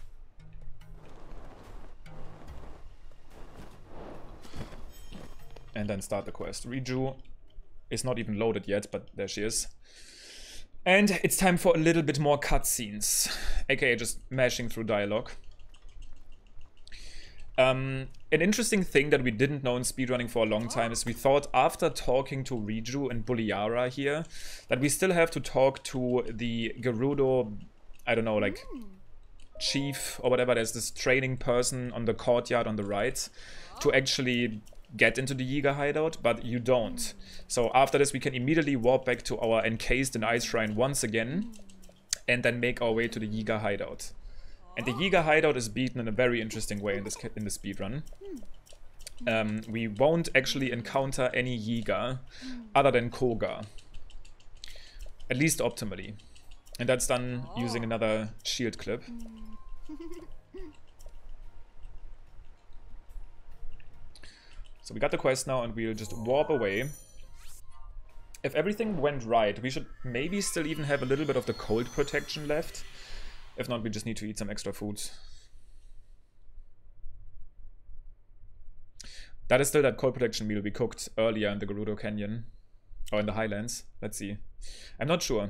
And then start the quest. Riju is not even loaded yet, but there she is. And it's time for a little bit more cutscenes, aka just mashing through dialogue. An interesting thing that we didn't know in speedrunning for a long time is we thought after talking to Riju and Buliara here that we still have to talk to the Gerudo, I don't know, like chief or whatever. There's this training person on the courtyard on the right to actually get into the Yiga hideout, but you don't. So after this we can immediately warp back to our encased in ice shrine once again and then make our way to the Yiga hideout. And the Yiga hideout is beaten in a very interesting way in the speedrun. We won't actually encounter any Yiga other than Koga, at least optimally, and that's done using another shield clip. So we got the quest now and we'll just warp away. If everything went right, we should maybe still even have a little bit of the cold protection left. If not, we just need to eat some extra food. That is still that cold protection meal we cooked earlier in the Gerudo Canyon. Or in the Highlands. Let's see. I'm not sure.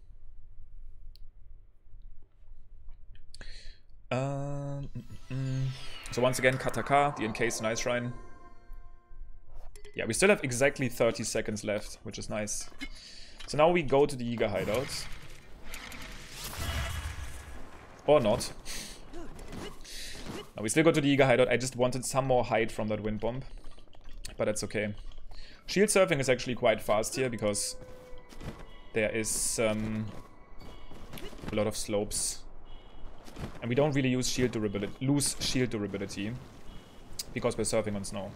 So once again, Kataka, the encased in ice shrine. Yeah, we still have exactly 30 seconds left, which is nice. So now we go to the Yiga hideout. Or not. No, we still go to the Yiga hideout. I just wanted some more height from that wind bomb. But that's okay. Shield surfing is actually quite fast here because there is a lot of slopes. And we don't really use shield durability, lose shield durability because we're surfing on snow.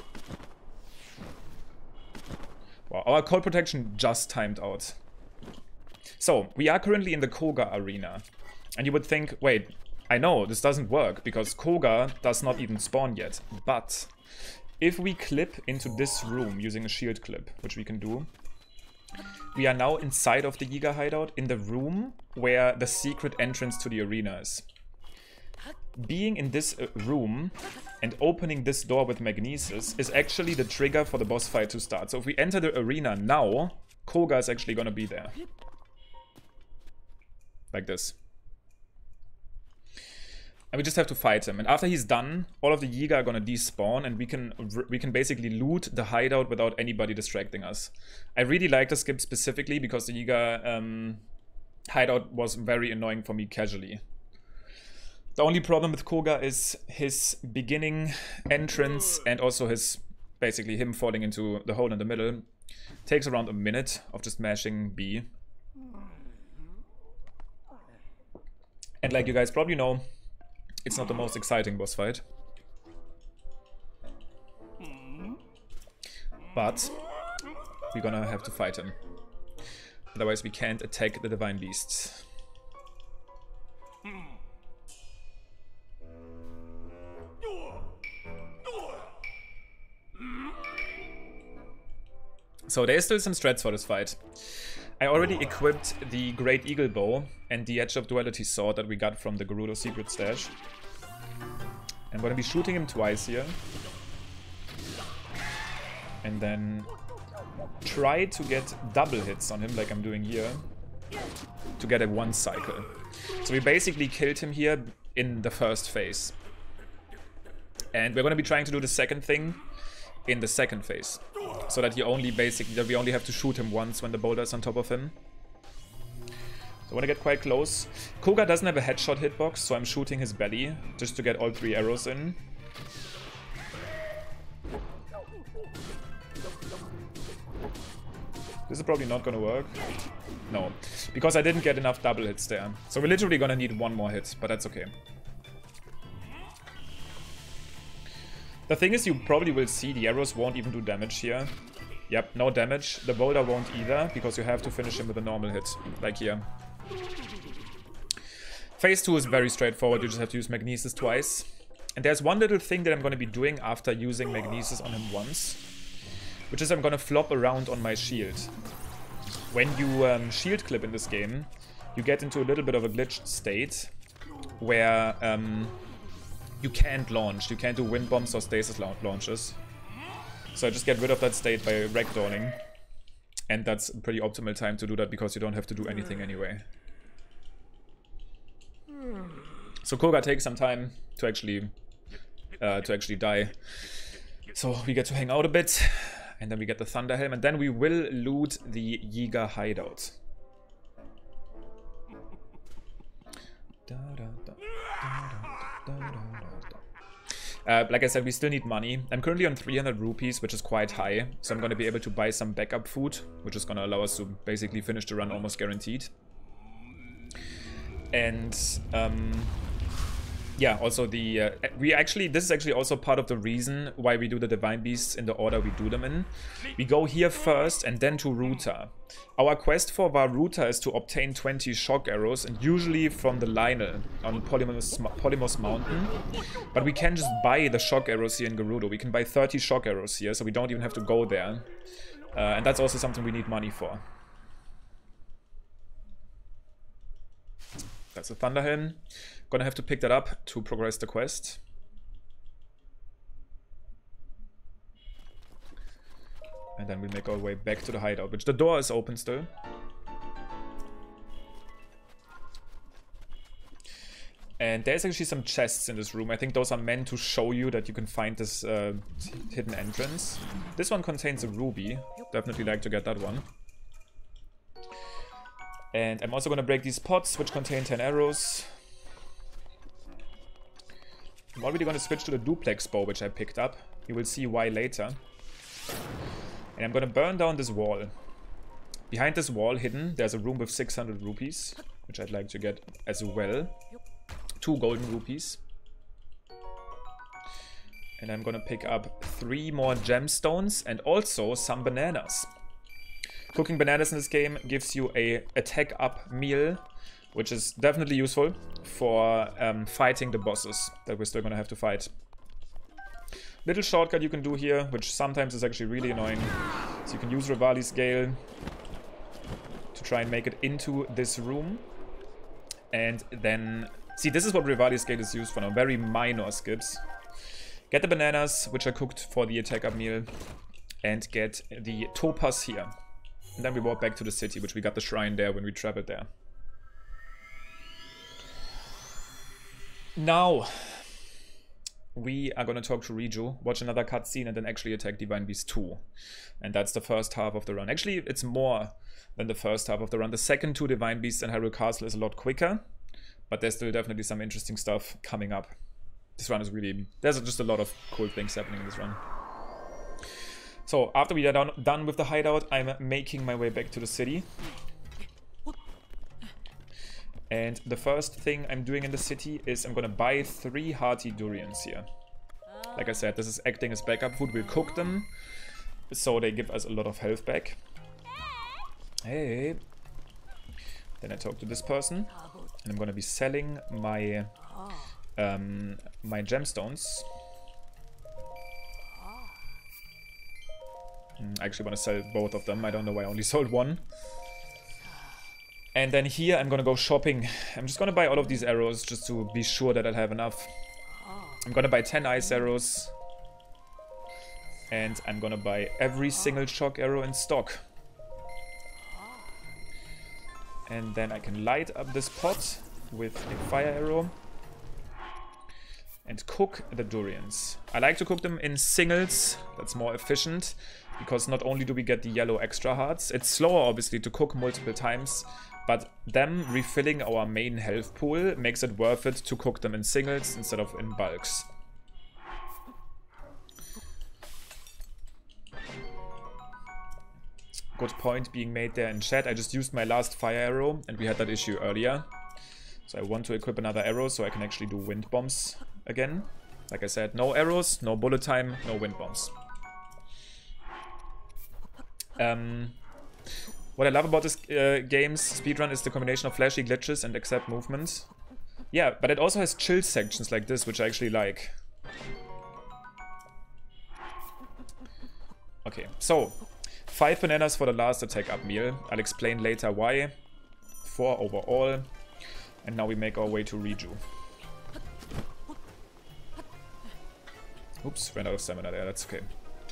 Wow, our cold protection just timed out. So, we are currently in the Koga arena. And you would think, wait, I know this doesn't work because Koga does not even spawn yet. But if we clip into this room using a shield clip, which we can do, we are now inside of the Yiga hideout in the room where the secret entrance to the arena is. Being in this room and opening this door with Magnesis is actually the trigger for the boss fight to start. So if we enter the arena now, Koga is actually gonna be there. Like this. And we just have to fight him. And after he's done, all of the Yiga are gonna despawn and we can basically loot the hideout without anybody distracting us. I really like the skip specifically because the Yiga hideout was very annoying for me casually. The only problem with Koga is his beginning entrance and also his, basically him falling into the hole in the middle. Takes around a minute of just mashing B. And like you guys probably know, it's not the most exciting boss fight. But we're gonna have to fight him. Otherwise we can't attack the Divine Beasts. So there's still some strats for this fight. I already equipped the Great Eagle Bow and the Edge of Duality Sword that we got from the Gerudo Secret Stash. I'm gonna be shooting him twice here. And then try to get double hits on him like I'm doing here. To get a one cycle. So we basically killed him here in the first phase. And we're gonna be trying to do the second thing in the second phase. So that we only have to shoot him once when the boulder is on top of him. So I want to get quite close. Koga doesn't have a headshot hitbox, so I'm shooting his belly just to get all 3 arrows in. This is probably not gonna work. No, because I didn't get enough double hits there. So we're literally gonna need 1 more hit, but that's okay. The thing is, you probably will see the arrows won't even do damage here. Yep, no damage. The boulder won't either, because you have to finish him with a normal hit, like here. Phase 2 is very straightforward, you just have to use Magnesis twice. And there's one little thing that I'm going to be doing after using Magnesis on him once, which is I'm going to flop around on my shield. When you shield clip in this game, you get into a little bit of a glitched state, where you can't launch, you can't do wind bombs or stasis launches. So I just get rid of that state by ragdolling. And that's a pretty optimal time to do that because you don't have to do anything anyway. So Koga takes some time to actually die. So we get to hang out a bit. And then we get the Thunder Helm. And then we will loot the Yiga hideout. Like I said, we still need money. I'm currently on 300 rupees, which is quite high. So I'm going to be able to buy some backup food, which is going to allow us to basically finish the run almost guaranteed. And yeah, also the this is actually also part of the reason why we do the Divine Beasts in the order we do them in. We go here first and then to Ruta. Our quest for Vah Ruta is to obtain 20 shock arrows, and usually from the Lynel on Polymos Mountain. But we can just buy the shock arrows here in Gerudo. We can buy 30 shock arrows here, so we don't even have to go there. And that's also something we need money for. That's a Thunder Helm. Gonna have to pick that up to progress the quest. And then we'll make our way back to the hideout, which the door is open still. And there's actually some chests in this room. I think those are meant to show you that you can find this hidden entrance. This one contains a ruby. Definitely like to get that one. And I'm also going to break these pots, which contain 10 arrows. I'm already going to switch to the duplex bow, which I picked up. You will see why later. And I'm going to burn down this wall. Behind this wall, hidden, there's a room with 600 rupees, which I'd like to get as well. 2 golden rupees. And I'm going to pick up 3 more gemstones and also some bananas. Cooking bananas in this game gives you a attack up meal, which is definitely useful for fighting the bosses that we're still gonna have to fight. Little shortcut you can do here, which sometimes is actually really annoying. So you can use Revali's Gale to try and make it into this room. And then, see, this is what Revali's Gale is used for now, very minor skips. Get the bananas, which are cooked for the attack up meal, and get the topaz here. And then we walk back to the city, which we got the shrine there when we traveled there. Now, we are going to talk to Riju, watch another cutscene, and then actually attack Divine Beast 2. And that's the first half of the run. Actually, it's more than the first half of the run. The second 2 Divine Beasts in Hyrule Castle is a lot quicker, but there's still definitely some interesting stuff coming up. This run is really... There's just a lot of cool things happening in this run. So, after we are done with the hideout, I'm making my way back to the city. And the first thing I'm doing in the city is I'm gonna buy 3 hearty durians here. Like I said, this is acting as backup food. We'll cook them, so they give us a lot of health back. Hey. Then I talk to this person, and I'm gonna be selling my my gemstones. I actually want to sell both of them. I don't know why I only sold 1. And then here I'm gonna go shopping. I'm just gonna buy all of these arrows just to be sure that I'll have enough. I'm gonna buy 10 ice arrows. And I'm gonna buy every single shock arrow in stock. And then I can light up this pot with a fire arrow. And cook the durians. I like to cook them in singles. That's more efficient. Because not only do we get the yellow extra hearts, it's slower obviously to cook multiple times, but them refilling our main health pool makes it worth it to cook them in singles instead of in bulks. Good point being made there in chat. I just used my last fire arrow and we had that issue earlier. So I want to equip another arrow so I can actually do wind bombs again. Like I said, no arrows, no bullet time, no wind bombs. What I love about this game's speedrun is the combination of flashy glitches and accept movement. Yeah, but it also has chill sections like this, which I actually like. Okay, so 5 bananas for the last attack up meal. I'll explain later why. 4 overall. And now we make our way to Riju. Oops, ran out of stamina there, that's okay.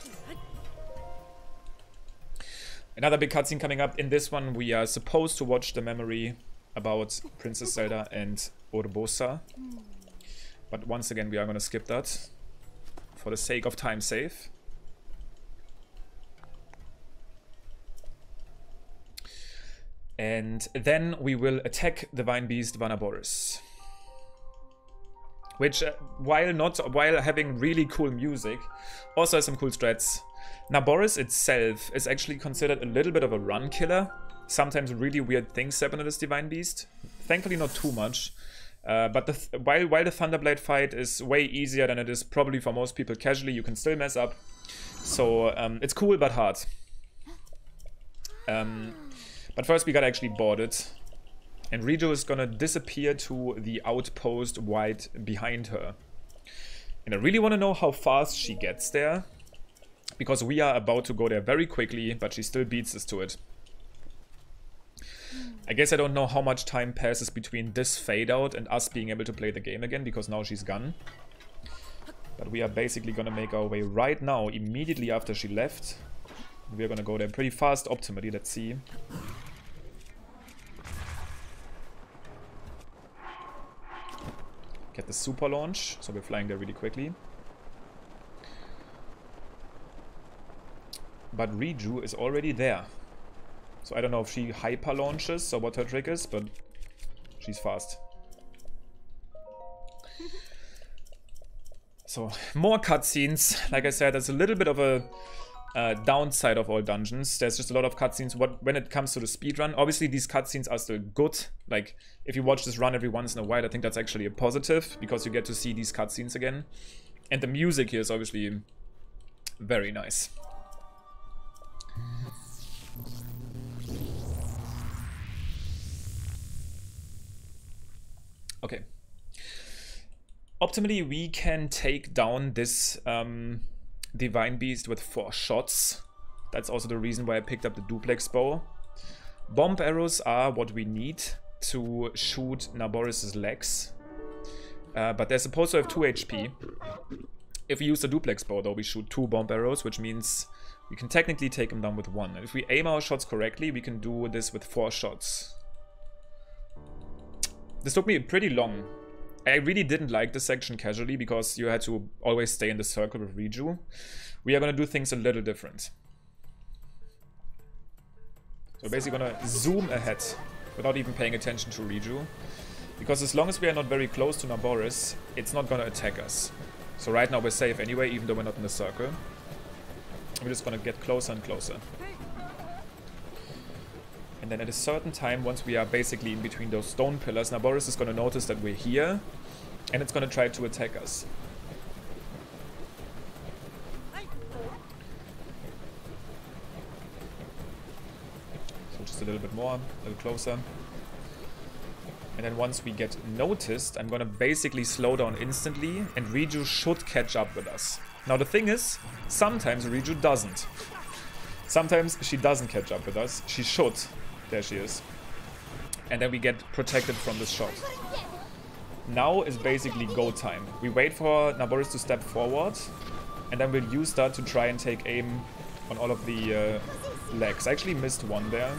Another big cutscene coming up. In this one, we are supposed to watch the memory about Princess Zelda and Urbosa. But once again, we are going to skip that for the sake of time save. And then we will attack the Vine Beast Vanaboris. Which, while having really cool music, also has some cool strats. Naboris itself is actually considered a little bit of a run killer. Sometimes really weird things happen to this Divine Beast. Thankfully not too much. But while the Thunderblade fight is way easier than it is probably for most people casually, you can still mess up. So it's cool but hard. But first we gotta actually board it. And Riju is gonna disappear to the outpost right behind her. And I really wanna know how fast she gets there. Because we are about to go there very quickly, but she still beats us to it. I guess I don't know how much time passes between this fade out and us being able to play the game again, because now she's gone. But we are basically gonna make our way right now, immediately after she left. We are gonna go there pretty fast optimally, let's see. Get the super launch, so we're flying there really quickly. But Riju is already there. So I don't know if she hyper launches or what her trick is, but she's fast. So more cutscenes. Like I said, there's a little bit of a downside of all dungeons. There's just a lot of cutscenes when it comes to the speedrun. Obviously these cutscenes are still good. Like if you watch this run every once in a while, I think that's actually a positive, because you get to see these cutscenes again. And the music here is obviously very nice. Okay. Optimally, we can take down this Divine Beast with 4 shots. That's also the reason why I picked up the duplex bow. Bomb arrows are what we need to shoot Naboris' legs. But they're supposed to have 2 HP. If we use the duplex bow, though, we shoot 2 bomb arrows, which means we can technically take him down with 1. And if we aim our shots correctly, we can do this with 4 shots. This took me pretty long. I really didn't like this section casually because you had to always stay in the circle with Riju. We are going to do things a little different. So basically going to zoom ahead without even paying attention to Riju. Because as long as we are not very close to Naboris, it's not going to attack us. So right now we're safe anyway, even though we're not in the circle. We're just going to get closer and closer. And then at a certain time, once we are basically in between those stone pillars, Naboris is going to notice that we're here, and it's going to try to attack us. So just a little bit more, a little closer. And then once we get noticed, I'm going to basically slow down instantly, and Riju should catch up with us. Now the thing is, sometimes Riju doesn't. Sometimes she doesn't catch up with us. She should. There she is. And then we get protected from this shot. Now is basically go time. We wait for Naboris to step forward, and then we'll use that to try and take aim on all of the legs. I actually missed one there.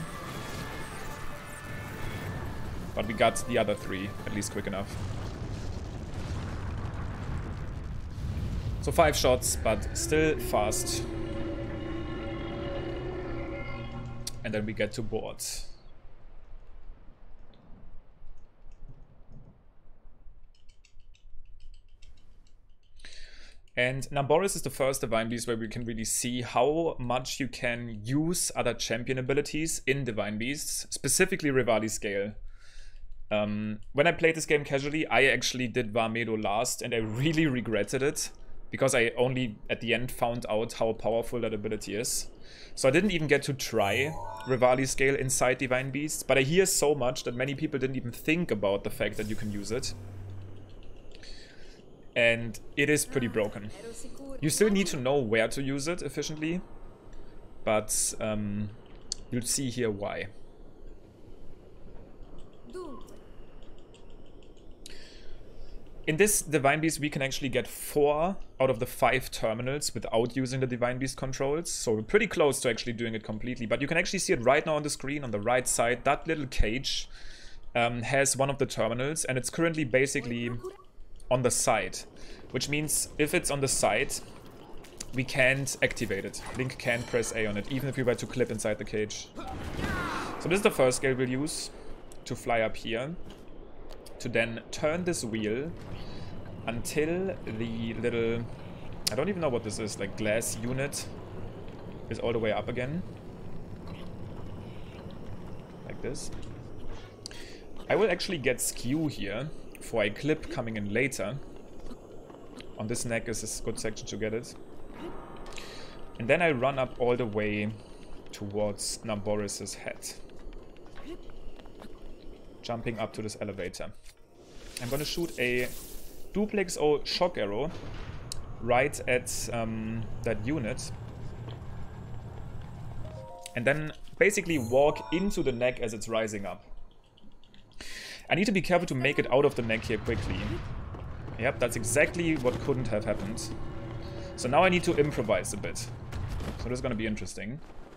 But we got the other 3, at least quick enough. So 5 shots, but still fast. And then we get to board. And Naboris is the first Divine Beast where we can really see how much you can use other champion abilities in Divine Beasts, specifically Revali Scale. When I played this game casually, I actually did Varmedo last, and I really regretted it, because I only at the end found out how powerful that ability is. So I didn't even get to try Revali Scale inside Divine Beasts, but I hear so much that many people didn't even think about the fact that you can use it. And it is pretty broken. You still need to know where to use it efficiently, but you'll see here why. In this Divine Beast, we can actually get 4 out of the 5 terminals without using the Divine Beast controls. So we're pretty close to actually doing it completely. But you can actually see it right now on the screen on the right side. That little cage has one of the terminals, and it's currently basically on the side. Which means if it's on the side, we can't activate it. Link can't press A on it, even if we were to clip inside the cage. So this is the first skill we'll use to fly up here, to then turn this wheel until the little, I don't even know what this is, like glass unit is all the way up again. Like this. I will actually get skew here for a clip coming in later. On this neck is a good section to get it. And then I run up all the way towards Naboris' head. Jumping up to this elevator. I'm gonna shoot a duplex O shock arrow right at that unit. And then basically walk into the neck as it's rising up. I need to be careful to make it out of the neck here quickly. Yep, that's exactly what couldn't have happened. So now I need to improvise a bit. So this is gonna be interesting.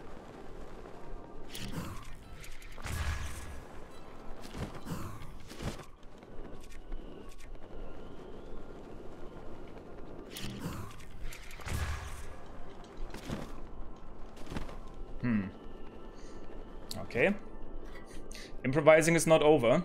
Okay. Improvising is not over.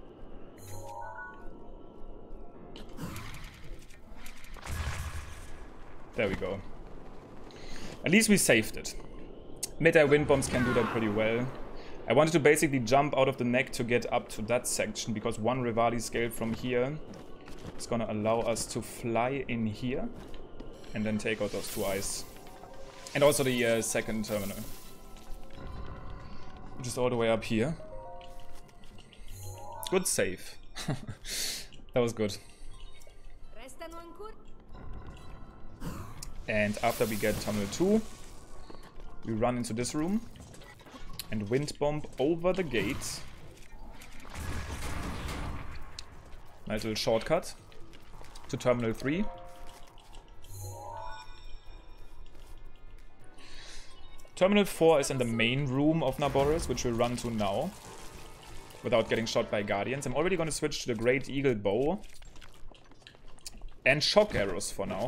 There we go. At least we saved it. Mid-air wind bombs can do that pretty well. I wanted to basically jump out of the neck to get up to that section, because one Revali Scale from here is gonna allow us to fly in here and then take out those 2 eyes. And also the second terminal, which is all the way up here. Good save. That was good. And after we get terminal 2, we run into this room and wind bomb over the gate. Nice little shortcut to terminal 3. Terminal 4 is in the main room of Naboris, which we'll run to now without getting shot by guardians. I'm already going to switch to the Great Eagle Bow and shock arrows for now.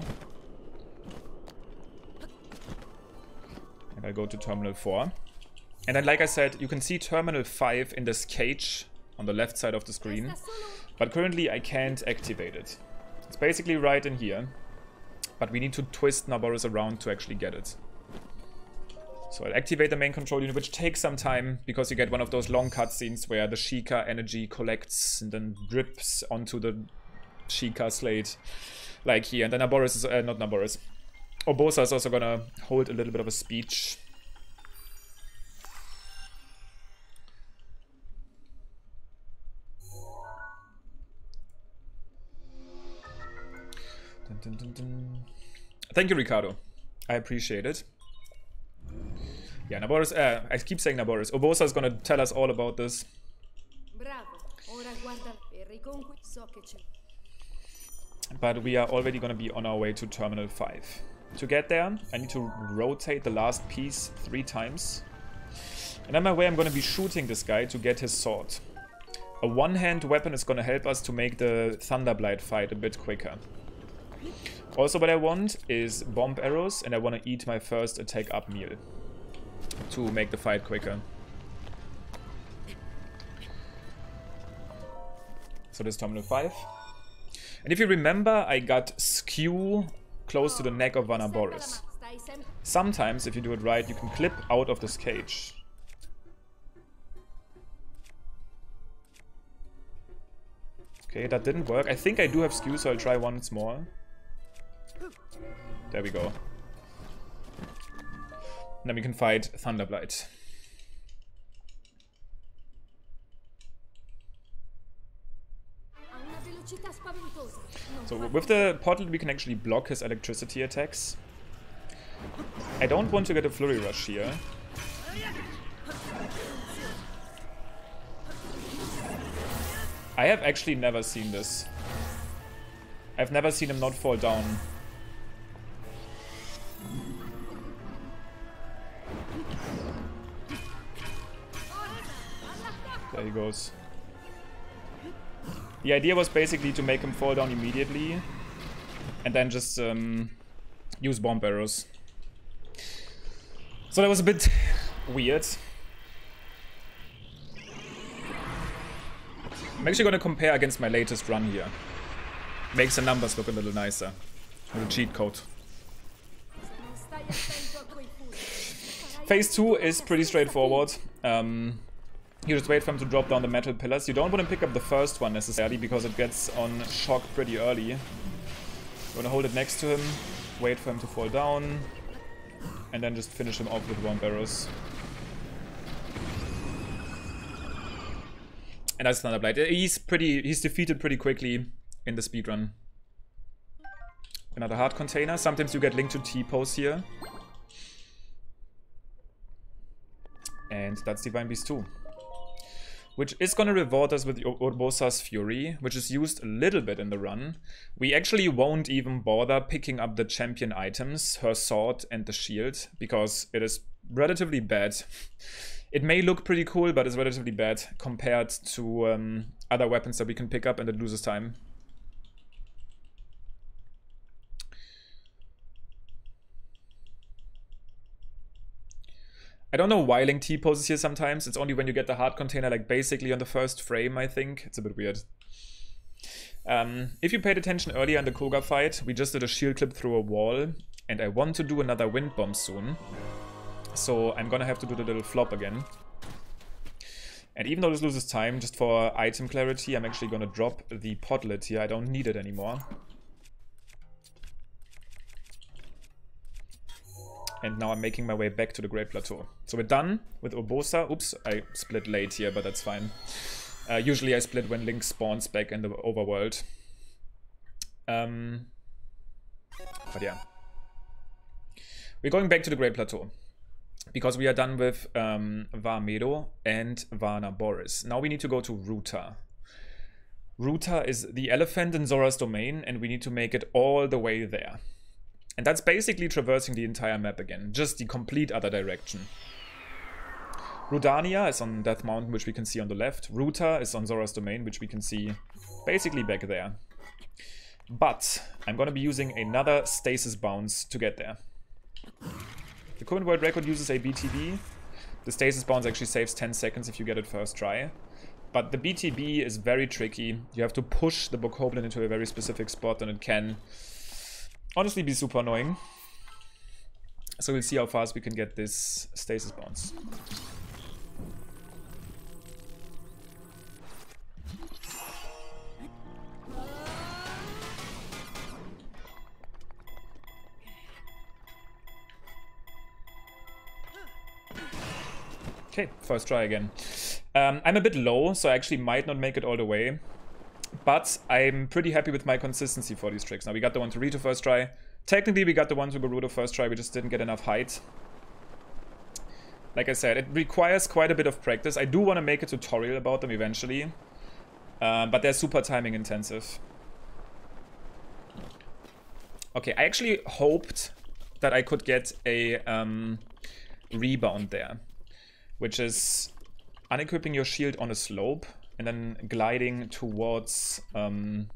And I'll go to terminal 4. And then, like I said, you can see terminal 5 in this cage on the left side of the screen. But currently I can't activate it. It's basically right in here. But we need to twist Naboris around to actually get it. So I'll activate the main control unit, which takes some time, because you get one of those long cutscenes where the Sheikah energy collects and then drips onto the Sheikah slate, like here. And then Naboris is, not Naboris, Urbosa is also gonna hold a little bit of a speech. Dun, dun, dun, dun. Thank you, Ricardo. I appreciate it. Yeah, Naboris, I keep saying Naboris. Urbosa is gonna tell us all about this. But we are already gonna be on our way to terminal 5. To get there, I need to rotate the last piece 3 times. And on my way, I'm gonna be shooting this guy to get his sword. A one-hand weapon is gonna help us to make the Thunderblight fight a bit quicker. Also, what I want is bomb arrows, and I want to eat my first attack up meal to make the fight quicker. So this is terminal 5. And if you remember, I got skew close to the neck of Vana Boris. Sometimes, if you do it right, you can clip out of this cage. Okay, that didn't work. I think I do have skew, so I'll try once more. There we go. And then we can fight Thunderblight. So with the portal we can actually block his electricity attacks. I don't want to get a flurry rush here. I have actually never seen this. I've never seen him not fall down. There he goes. The idea was basically to make him fall down immediately and then just use bomb barrels. So that was a bit weird. I'm actually going to compare against my latest run here. Makes the numbers look a little nicer. With a cheat code. Phase 2 is pretty straightforward. You just wait for him to drop down the metal pillars. You don't want to pick up the first one necessarily because it gets on shock pretty early. You want to hold it next to him, wait for him to fall down, and then just finish him off with bomb barrels. And that's Thunderblight. He's defeated pretty quickly in the speedrun. Another hard container. Sometimes you get linked to T-pose here. And that's Divine Beast 2. Which is going to reward us with Urbosa's Fury, which is used a little bit in the run. We actually won't even bother picking up the champion items, her sword and the shield, because it is relatively bad. It may look pretty cool, but it's relatively bad compared to other weapons that we can pick up, and it loses time. I don't know why Link T-poses here sometimes. It's only when you get the hard container, like basically on the first frame, I think. It's a bit weird. If you paid attention earlier in the Koga fight, we just did a shield clip through a wall, and I want to do another wind bomb soon. So I'm gonna have to do the little flop again. And even though this loses time, just for item clarity, I'm actually gonna drop the podlet here. I don't need it anymore. And now I'm making my way back to the Great Plateau. So we're done with Urbosa. Oops, I split late here, but that's fine. Usually I split when Link spawns back in the overworld. But yeah. We're going back to the Great Plateau. Because we are done with Var Medo and Vana Boris. Now we need to go to Ruta. Ruta is the elephant in Zora's domain, and we need to make it all the way there. And that's basically traversing the entire map again, just the complete other direction. Rudania is on Death Mountain, which we can see on the left. Ruta is on Zora's domain, which we can see basically back there. But I'm going to be using another stasis bounce to get there. The current world record uses a BTB. The stasis bounce actually saves 10 seconds if you get it first try. But the BTB is very tricky. You have to push the Bokoblin into a very specific spot, and it can honestly be super annoying. So we'll see how fast we can get this stasis bounce. Okay, first try again. I'm a bit low, so I actually might not make it all the way. But I'm pretty happy with my consistency for these tricks. Now we got the one to Rito first try. Technically we got the one to Gerudo first try, we just didn't get enough height. Like I said, it requires quite a bit of practice. I do want to make a tutorial about them eventually. But they're super timing intensive. Okay, I actually hoped that I could get a rebound there. Which is unequipping your shield on a slope and then gliding towards the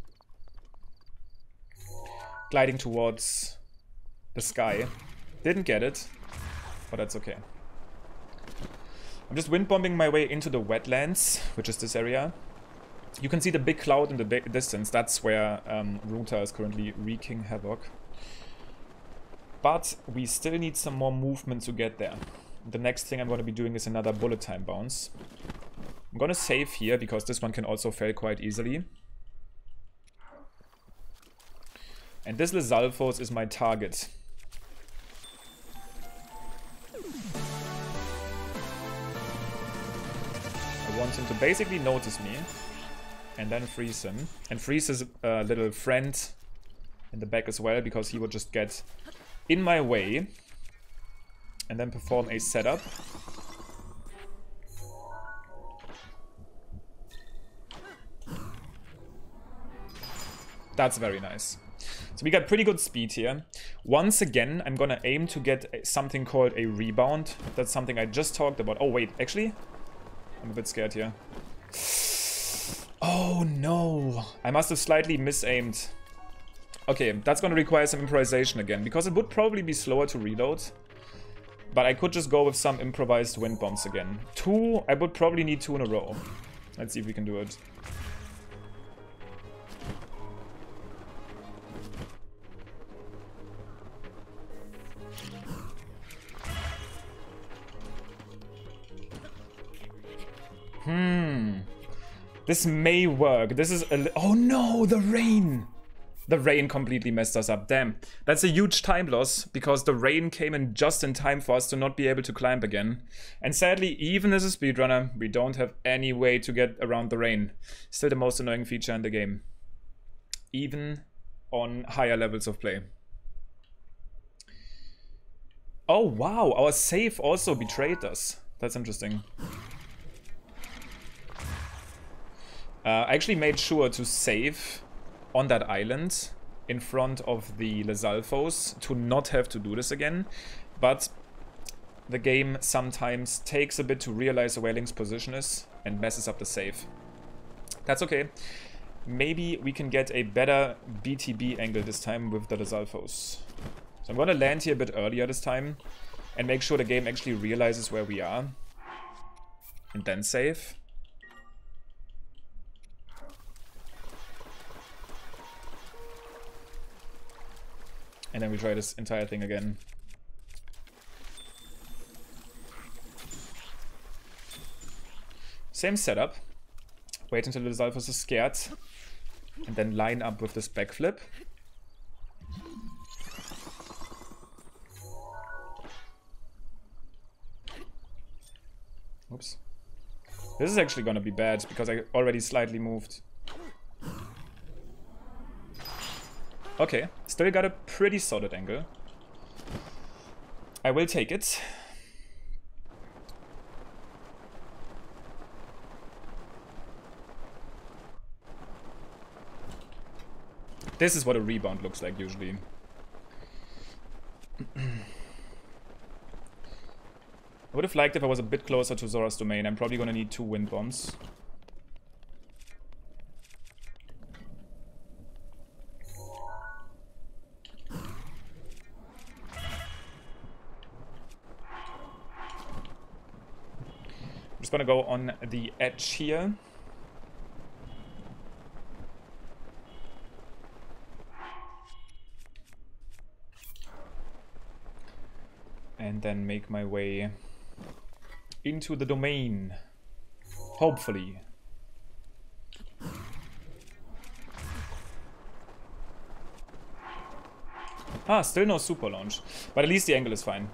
sky. Didn't get it, but that's okay. I'm just wind bombing my way into the wetlands, which is this area. You can see the big cloud in the distance. That's where Ruta is currently wreaking havoc. But we still need some more movement to get there. The next thing I'm going to be doing is another bullet time bounce. I'm going to save here because this one can also fail quite easily. And this Lizalfos is my target. I want him to basically notice me and then freeze him. And freeze his little friend in the back as well, because he would just get in my way and then perform a setup. That's very nice. So we got pretty good speed here. Once again, I'm gonna aim to get something called a rebound. That's something I just talked about. Oh wait, actually, I'm a bit scared here. Oh no, I must have slightly misaimed. Okay, that's gonna require some improvisation again, because it would probably be slower to reload. But I could just go with some improvised wind bombs again. Two, I would probably need 2 in a row. Let's see if we can do it. This may work. This is a... Oh no, the rain! The rain completely messed us up. Damn. That's a huge time loss, because the rain came in just in time for us to not be able to climb again. And sadly, even as a speedrunner, we don't have any way to get around the rain. Still the most annoying feature in the game. Even on higher levels of play. Oh wow, our save also betrayed us. That's interesting. I actually made sure to save on that island in front of the Lizalfos to not have to do this again. But the game sometimes takes a bit to realize where Link's position is and messes up the save. That's okay. Maybe we can get a better BTB angle this time with the Lizalfos. So I'm gonna land here a bit earlier this time and make sure the game actually realizes where we are. And then save. And then we try this entire thing again. Same setup. Wait until the Lizalfos is scared. And then line up with this backflip. Oops. This is actually gonna be bad, because I already slightly moved. Okay, still got a pretty solid angle. I will take it. This is what a rebound looks like usually. I would have liked if I was a bit closer to Zora's Domain. I'm probably gonna need 2 wind bombs. Just gonna go on the edge here. And then make my way into the domain. Hopefully. Ah, still no super launch. But at least the angle is fine.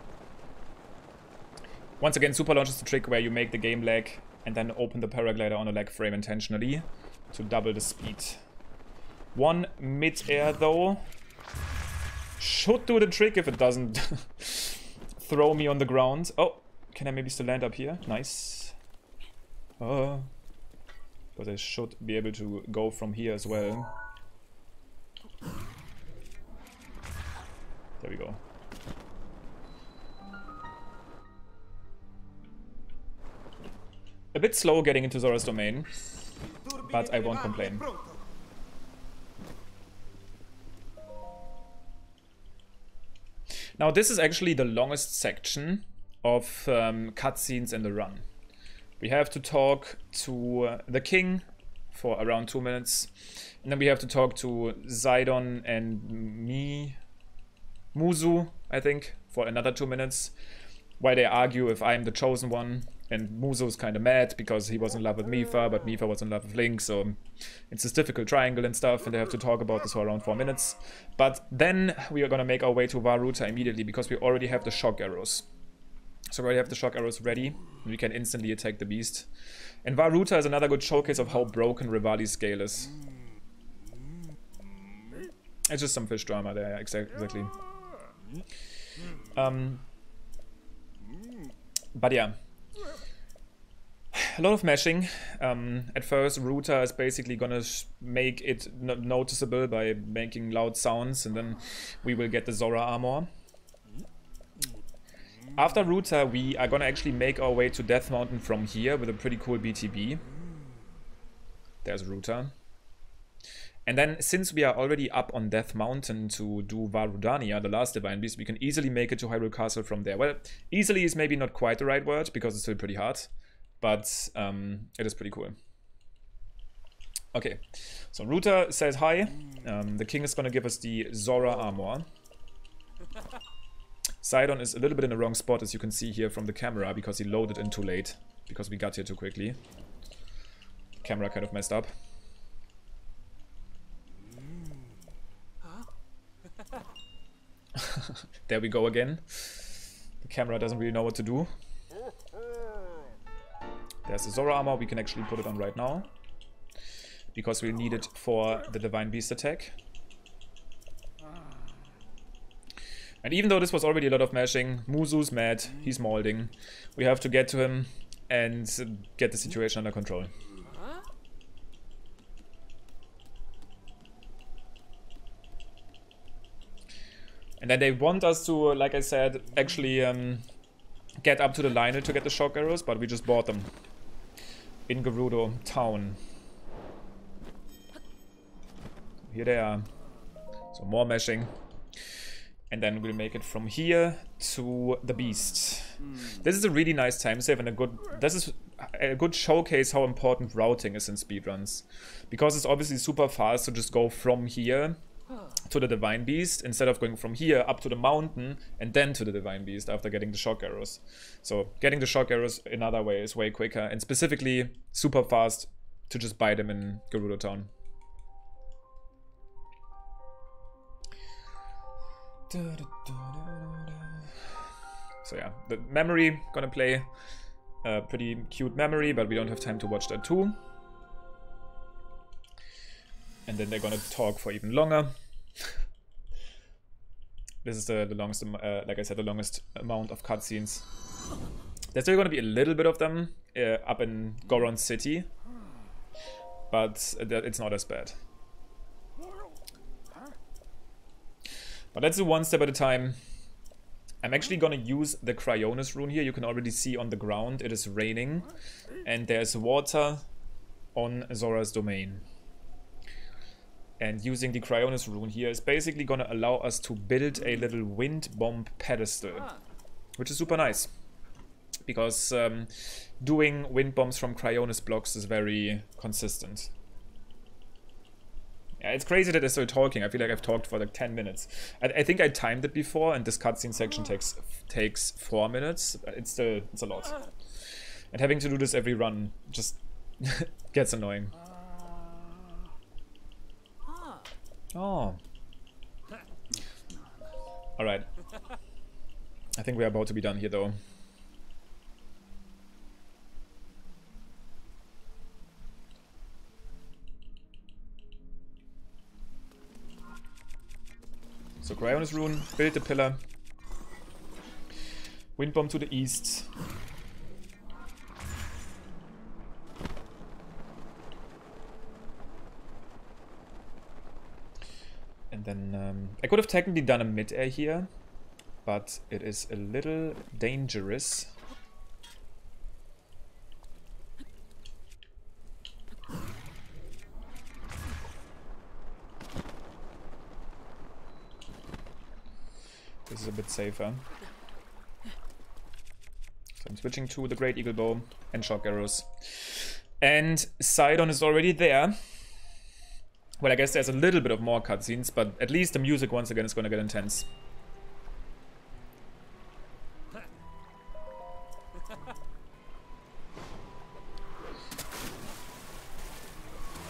Once again, super launch is the trick where you make the game lag and then open the paraglider on a lag frame intentionally to double the speed. One mid-air though should do the trick if it doesn't throw me on the ground. Oh, can I maybe still land up here? Nice. But I should be able to go from here as well. There we go. A bit slow getting into Zora's Domain, but I won't complain. Now this is actually the longest section of cutscenes in the run. We have to talk to the king for around 2 minutes, and then we have to talk to Zidon and me Muzu, I think, for another 2 minutes, while they argue if I'm the chosen one. And Muzu's kind of mad because he was in love with Mipha, but Mipha was in love with Link, so it's this difficult triangle and stuff, and they have to talk about this for around 4 minutes. But then we are gonna make our way to Vah Ruta immediately because we already have the shock arrows. So we already have the shock arrows ready, and we can instantly attack the beast. And Vah Ruta is another good showcase of how broken Revali's scale is. It's just some fish drama there, exactly. But yeah. A lot of mashing. At first, Ruta is basically gonna make it noticeable by making loud sounds, and then we will get the Zora armor. After Ruta, we are gonna actually make our way to Death Mountain from here with a pretty cool BTB. There's Ruta. And then, since we are already up on Death Mountain to do Vah Rudania, the last Divine Beast, we can easily make it to Hyrule Castle from there. Well, easily is maybe not quite the right word, because it's still pretty hard. But it is pretty cool. Okay, so Ruta says hi. The king is gonna give us the Zora armor. Sidon is a little bit in the wrong spot, as you can see here from the camera, because he loaded in too late. Because we got here too quickly. Camera kind of messed up. There we go again. The camera doesn't really know what to do. There's the Zora armor, we can actually put it on right now. Because we need it for the Divine Beast attack. And even though this was already a lot of mashing, Muzu's mad, he's molding. We have to get to him and get the situation under control. And then they want us to, like I said, actually get up to the Lionel to get the shock arrows, but we just bought them in Gerudo town. Here they are. So more meshing. And then we'll make it from here to the beast. This is a really nice time save and this is a good showcase how important routing is in speedruns. Because it's obviously super fast to just go from here to the Divine Beast instead of going from here up to the mountain and then to the Divine Beast after getting the shock arrows. So getting the shock arrows another way is way quicker and specifically super fast to just buy them in Gerudo town. So yeah, the memory gonna play a pretty cute memory, but we don't have time to watch that too. And then they're gonna talk for even longer. This is the longest, like I said, the longest amount of cutscenes. There's still gonna be a little bit of them up in Goron City, but it's not as bad. But let's do one step at a time. I'm actually gonna use the Cryonis rune here. You can already see on the ground it is raining, and there's water on Zora's domain. And using the Cryonis rune here is basically gonna allow us to build a little wind bomb pedestal, which is super nice. Because doing wind bombs from Cryonis blocks is very consistent. Yeah, it's crazy that they're still talking. I feel like I've talked for like 10 minutes. I think I timed it before, and this cutscene section takes 4 minutes. It's a lot. And having to do this every run just gets annoying. Oh. Alright. I think we're about to be done here though. So Cryonis rune, build the pillar. Wind bomb to the east. And then I could have technically done a mid-air here, but it is a little dangerous. This is a bit safer. So I'm switching to the Great Eagle Bow and shock arrows. And Sidon is already there. Well, I guess there's a little bit of more cutscenes, but at least the music once again is gonna get intense.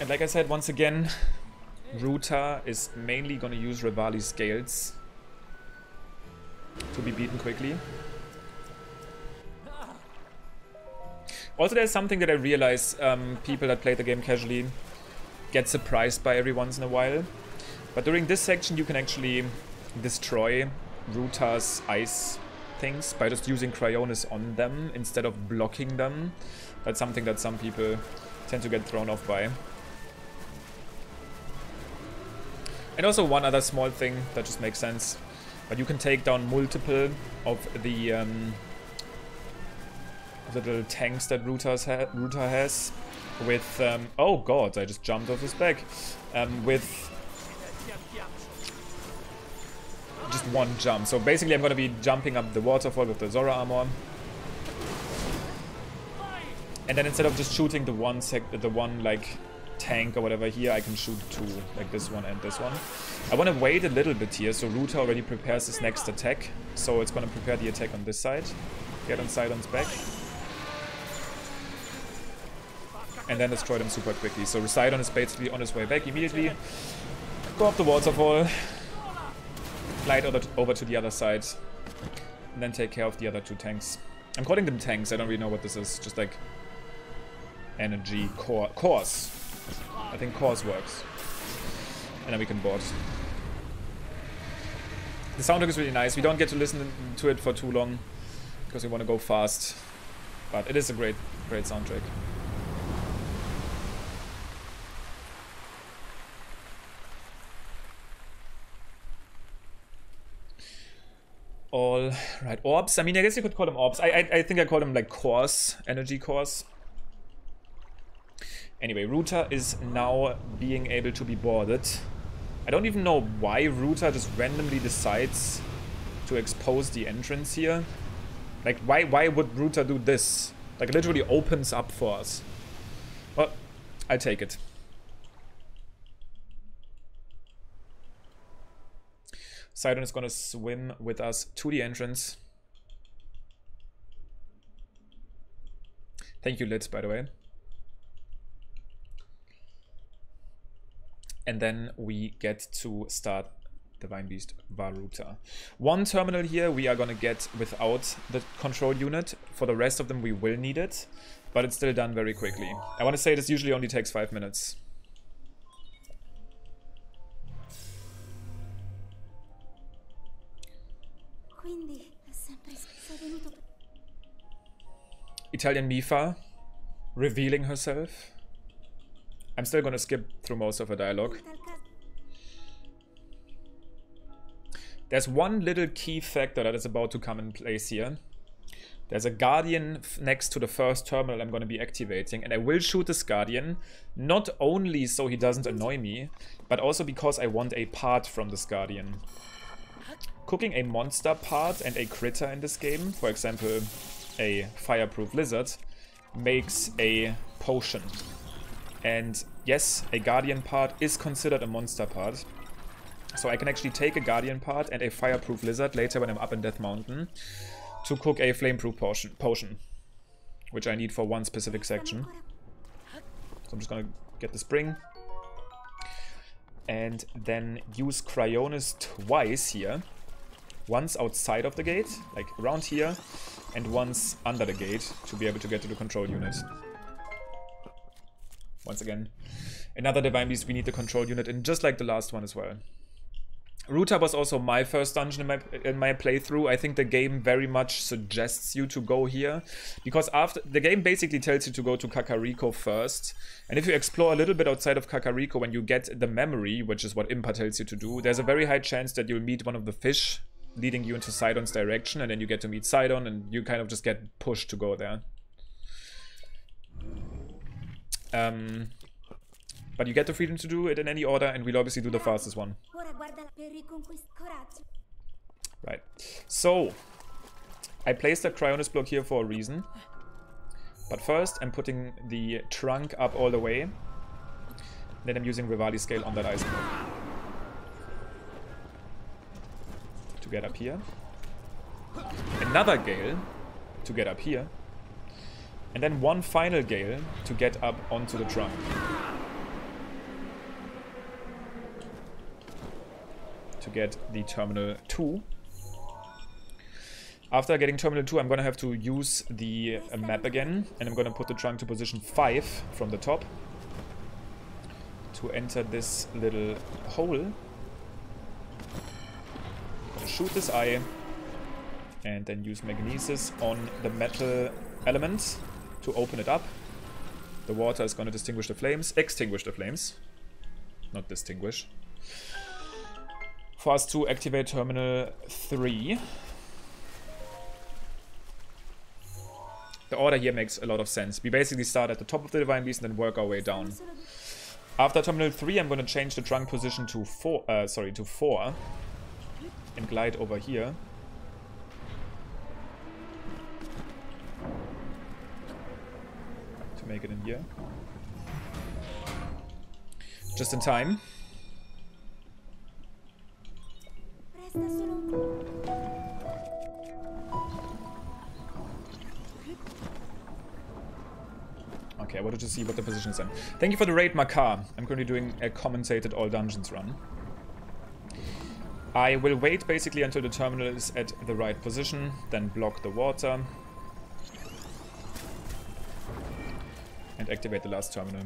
And like I said, once again, Ruta is mainly gonna use Revali's Scales to be beaten quickly. Also, there's something that I realize people that play the game casually get surprised by every once in a while. But during this section, you can actually destroy Ruta's ice things by just using Cryonis on them instead of blocking them. That's something that some people tend to get thrown off by. And also one other small thing that just makes sense. But you can take down multiple of the little tanks that Ruta has with... oh god, I just jumped off his back. With just one jump. So basically I'm going to be jumping up the waterfall with the Zora armor. And then instead of just shooting the one like tank or whatever here, I can shoot two, like this one and this one. I want to wait a little bit here, so Ruta already prepares his next attack. So it's going to prepare the attack on this side. Get on Sidon's back. And then destroy them super quickly. So Sidon is basically on his way back immediately. Go up the waterfall. Glide over to the other side. And then take care of the other two tanks. I'm calling them tanks, I don't really know what this is. Just like energy cores. I think cores works. And then we can board. The soundtrack is really nice. We don't get to listen to it for too long because we want to go fast. But it is a great soundtrack. All right, orbs. I mean, I guess you could call them orbs. I think I call them like cores, energy cores. Anyway, Ruta is now being able to be boarded. I don't even know why Ruta just randomly decides to expose the entrance here. Like, why would Ruta do this? Like, it literally opens up for us. Well, I take it. Sidon is gonna swim with us to the entrance. Thank you, Lit, by the way. And then we get to start Divine Beast Vah Ruta. One terminal here we are gonna get without the control unit. For the rest of them we will need it, but it's still done very quickly. I want to say this usually only takes 5 minutes. Italian Mipha revealing herself. I'm still gonna skip through most of her dialogue. There's one little key factor that is about to come in place here. There's a Guardian next to the first terminal I'm gonna be activating, and I will shoot this Guardian not only so he doesn't annoy me, but also because I want a part from this Guardian. Cooking a monster part and a critter in this game, for example a fireproof lizard, makes a potion. And yes, a Guardian part is considered a monster part. So I can actually take a Guardian part and a fireproof lizard later when I'm up in Death Mountain to cook a flameproof potion, which I need for one specific section. So I'm just gonna get the spring. And then use Cryonis twice here. Once outside of the gate, like around here, and once under the gate to be able to get to the control unit. Once again, another Divine Beast, we need the control unit in, just like the last one as well. Ruta was also my first dungeon in my playthrough. I think the game very much suggests you to go here, because after the game basically tells you to go to Kakariko first, and if you explore a little bit outside of Kakariko, when you get the memory, which is what Impa tells you to do, there's a very high chance that you'll meet one of the fish leading you into Sidon's direction, and then you get to meet Sidon, and you kind of just get pushed to go there. But you get the freedom to do it in any order, and we'll obviously do the fastest one. Right. So, I placed a Cryonis block here for a reason. But first, I'm putting the trunk up all the way. Then I'm using Revali's Scale on that ice block to get up here. Another Gale to get up here. And then one final Gale to get up onto the trunk. get the Terminal 2. After getting Terminal 2, I'm gonna have to use the map again, and I'm gonna put the trunk to position 5 from the top to enter this little hole. Gonna shoot this eye, and then use Magnesis on the metal element to open it up. The water is gonna extinguish the flames. Not distinguish. For us to activate Terminal 3. The order here makes a lot of sense. We basically start at the top of the Divine Beast and then work our way down. After Terminal 3, I'm going to change the trunk position to 4, and glide over here. To make it in here. Just in time. Okay, I wanted to see what the position is in. Thank you for the raid, Makar. I'm currently doing a commentated all dungeons run. I will wait basically until the terminal is at the right position, then block the water. And activate the last terminal.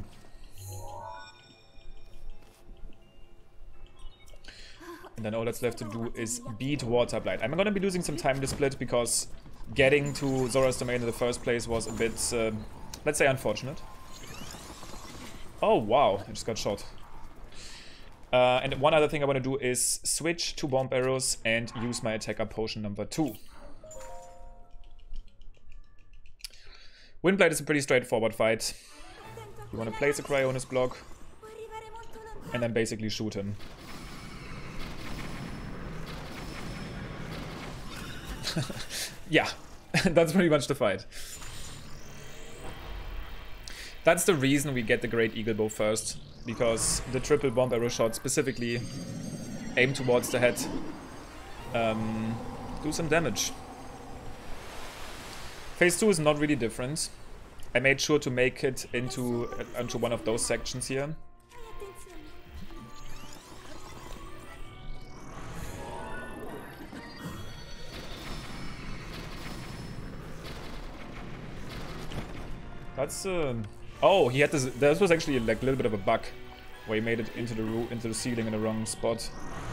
And then all that's left to do is beat Water Blight. I'm gonna be losing some time in the split because getting to Zora's Domain in the first place was a bit, let's say, unfortunate. Oh wow, I just got shot. And one other thing I want to do is switch to bomb arrows and use my attacker potion number 2. Windblight is a pretty straightforward fight. You want to place a Cryonis block and then basically shoot him. Yeah, that's pretty much the fight. That's the reason we get the Great Eagle Bow first, because the triple bomb arrow shot specifically aim towards the head, do some damage. Phase 2 is not really different. I made sure to make it into one of those sections here. That's oh, he had this. This was actually like a little bit of a bug, where he made it into the into the ceiling in the wrong spot.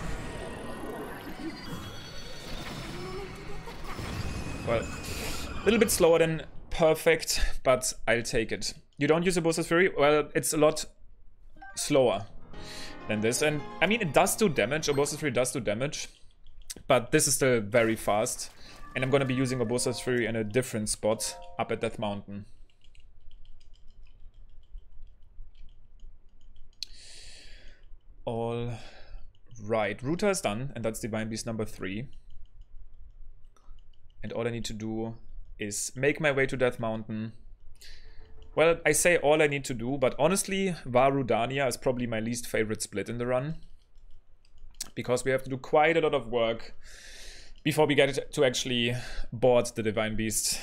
Well, a little bit slower than perfect, but I'll take it. You don't use Urbosa's Fury? Well, it's a lot slower than this, and I mean it does do damage. Urbosa's Fury does do damage, but this is still very fast, and I'm gonna be using Urbosa's Fury in a different spot up at Death Mountain. All right, Ruta is done, and that's Divine Beast number 3. And all I need to do is make my way to Death Mountain. Well, I say all I need to do, but honestly, Vah Rudania is probably my least favorite split in the run. Because we have to do quite a lot of work before we get to actually board the Divine Beast.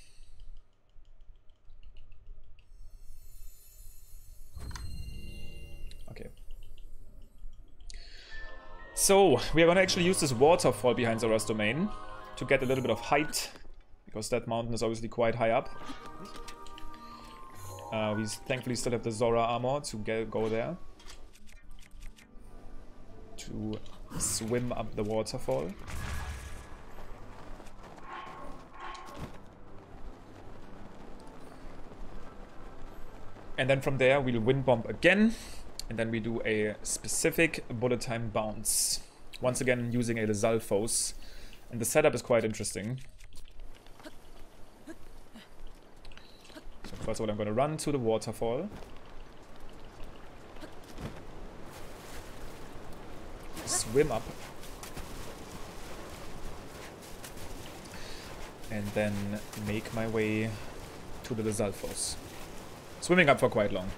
So, we are going to actually use this waterfall behind Zora's Domain to get a little bit of height, because that mountain is obviously quite high up. We thankfully still have the Zora armor to go there. To swim up the waterfall. And then from there we'll wind bomb again. And then we do a specific bullet time bounce. Once again using a Lizalfos. And the setup is quite interesting. So first of all I'm going to run to the waterfall. Swim up. And then make my way to the Lizalfos. Swimming up for quite long.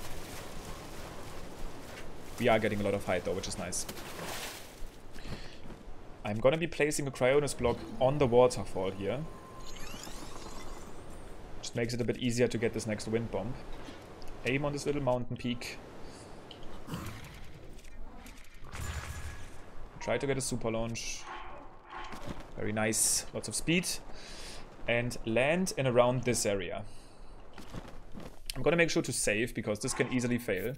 We are getting a lot of height though, which is nice. I'm gonna be placing a Cryonis block on the waterfall here. Just makes it a bit easier to get this next wind bomb. Aim on this little mountain peak. Try to get a super launch. Very nice. Lots of speed. And land in around this area. I'm gonna make sure to save, because this can easily fail.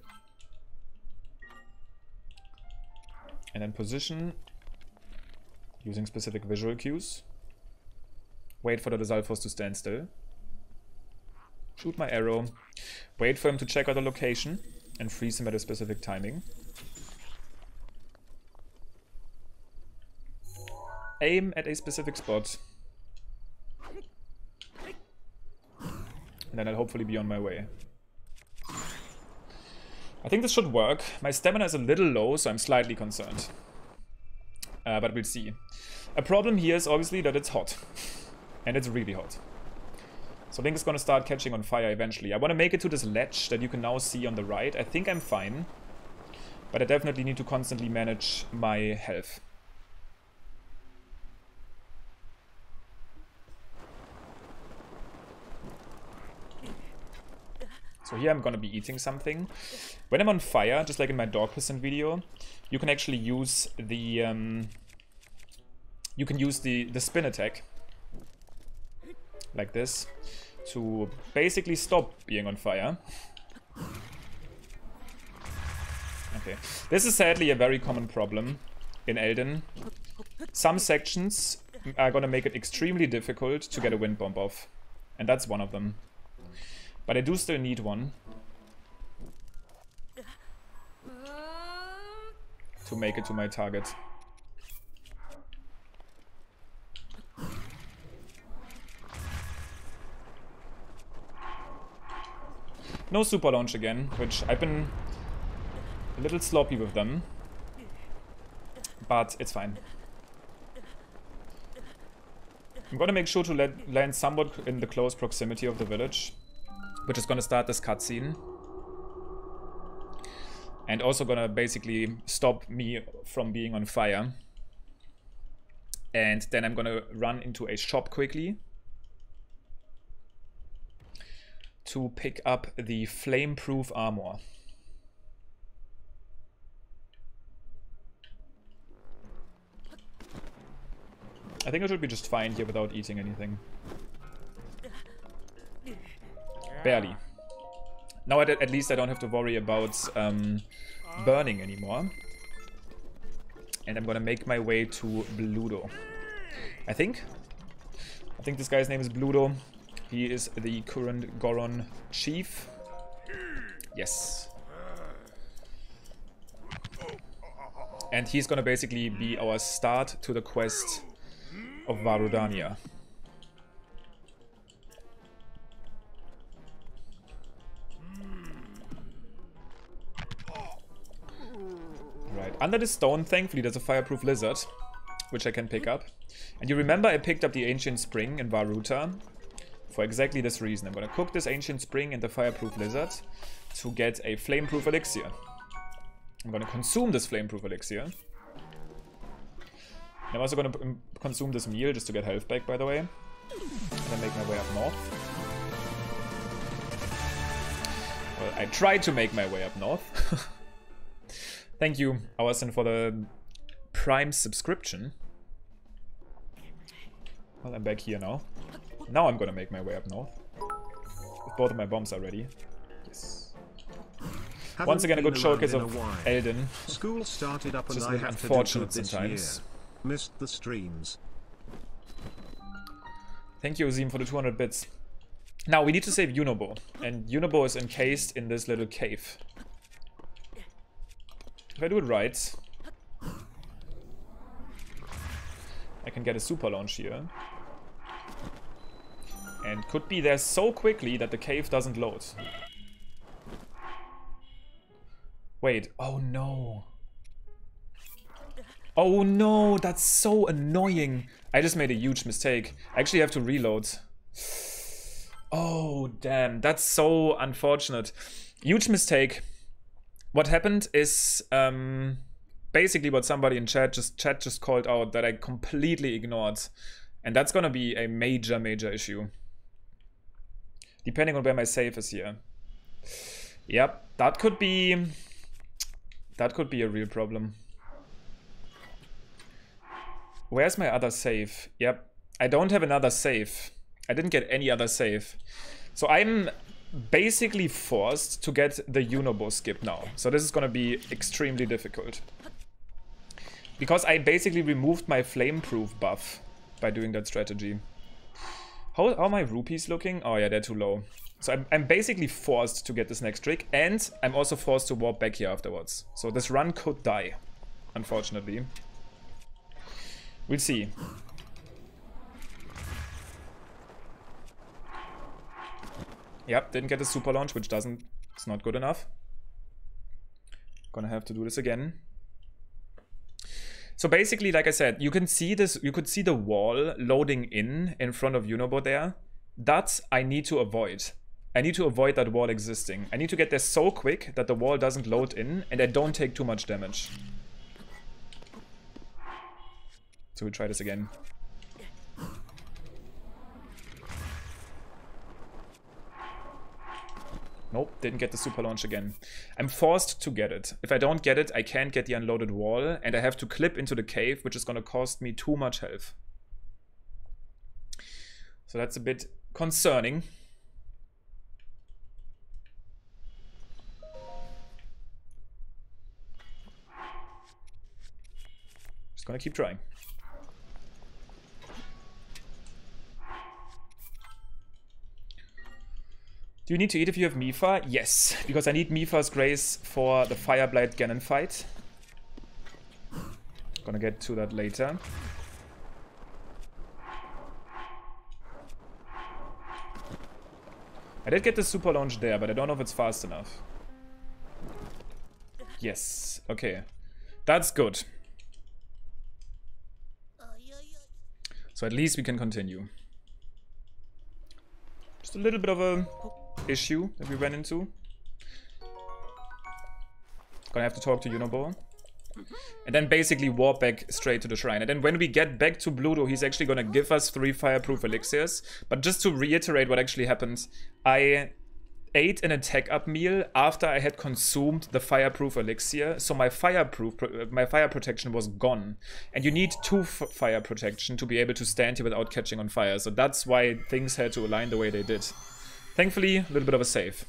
And then position using specific visual cues. Wait for the Lizalfos to stand still. Shoot my arrow. Wait for him to check out the location and freeze him at a specific timing. Aim at a specific spot. And then I'll hopefully be on my way. I think this should work. My stamina is a little low, so I'm slightly concerned. But we'll see. A problem here is obviously that it's hot. And it's really hot. So Link is going to start catching on fire eventually. I want to make it to this ledge that you can now see on the right. I think I'm fine. But I definitely need to constantly manage my health. So here I'm gonna be eating something. When I'm on fire, just like in my dog percent video, you can actually use the the spin attack, like this, to basically stop being on fire. Okay, this is sadly a very common problem in Elden. Some sections are gonna make it extremely difficult to get a wind bomb off, and that's one of them. But I do still need one to make it to my target. No super launch again, which I've been a little sloppy with them. But it's fine. I'm gonna make sure to land somewhat in the close proximity of the village, which is gonna start this cutscene. And also gonna basically stop me from being on fire. And then I'm gonna run into a shop quickly to pick up the flame-proof armor. I think I should be just fine here without eating anything. Barely. Now at least I don't have to worry about burning anymore. And I'm gonna make my way to Bludo. I think this guy's name is Bludo. He is the current Goron chief. Yes. And he's gonna basically be our start to the quest of Vah Rudania. Right, under the stone, thankfully, there's a fireproof lizard, which I can pick up. And you remember I picked up the ancient spring in Vah Ruta for exactly this reason. I'm gonna cook this ancient spring in the fireproof lizard to get a flameproof elixir. I'm gonna consume this flameproof elixir. And I'm also gonna consume this meal just to get health back, by the way. And then make my way up north. Well, I tried to make my way up north. Thank you, Awasin, for the Prime subscription. Well, I'm back here now. Now I'm gonna make my way up north. If both of my bombs are ready. Yes. Once again, a good showcase of Elden. School started up and just I have unfortunate to do sometimes. Missed the streams. Thank you, Azim, for the 200 bits. Now, we need to save Yunobo. And Yunobo is encased in this little cave. If I do it right, I can get a super launch here. And could be there so quickly that the cave doesn't load. Wait, oh no. Oh no, that's so annoying. I just made a huge mistake. I actually have to reload. Oh, damn, that's so unfortunate. Huge mistake. What happened is basically what somebody in chat just called out that I completely ignored. And that's gonna be a major issue. Depending on where my save is here. Yep, that could be a real problem. Where's my other save? Yep, I don't have another save. I didn't get any other save. So I'm basically forced to get the Yunobo skip now. So this is gonna be extremely difficult. Because I basically removed my flame-proof buff by doing that strategy. How are my rupees looking? Oh yeah, they're too low. So I'm basically forced to get this next trick, and I'm also forced to warp back here afterwards. So this run could die, unfortunately. We'll see. Yep, didn't get a super launch, which it's not good enough. Gonna have to do this again. So basically, like I said, you can see this, you could see the wall loading in front of Yunobo there. That I need to avoid. I need to avoid that wall existing. I need to get there so quick that the wall doesn't load in and I don't take too much damage. So we'll try this again. Nope, didn't get the super launch again. I'm forced to get it. If I don't get it, I can't get the unloaded wall, and I have to clip into the cave, which is going to cost me too much health. So that's a bit concerning. Just gonna keep trying. Do you need to eat if you have Mipha? Yes, because I need Mipha's Grace for the Fireblight Ganon fight. Gonna get to that later. I did get the super launch there, but I don't know if it's fast enough. Yes, okay. That's good. So at least we can continue. Just a little bit of a issue that we ran into. Gonna have to talk to Yunobo. And then basically warp back straight to the shrine. And then when we get back to Bluto, he's actually gonna give us 3 fireproof elixirs. But just to reiterate what actually happened, I ate an attack up meal after I had consumed the fireproof elixir. So my fire protection was gone. And you need 2 fire protection to be able to stand here without catching on fire. So that's why things had to align the way they did. Thankfully, a little bit of a save.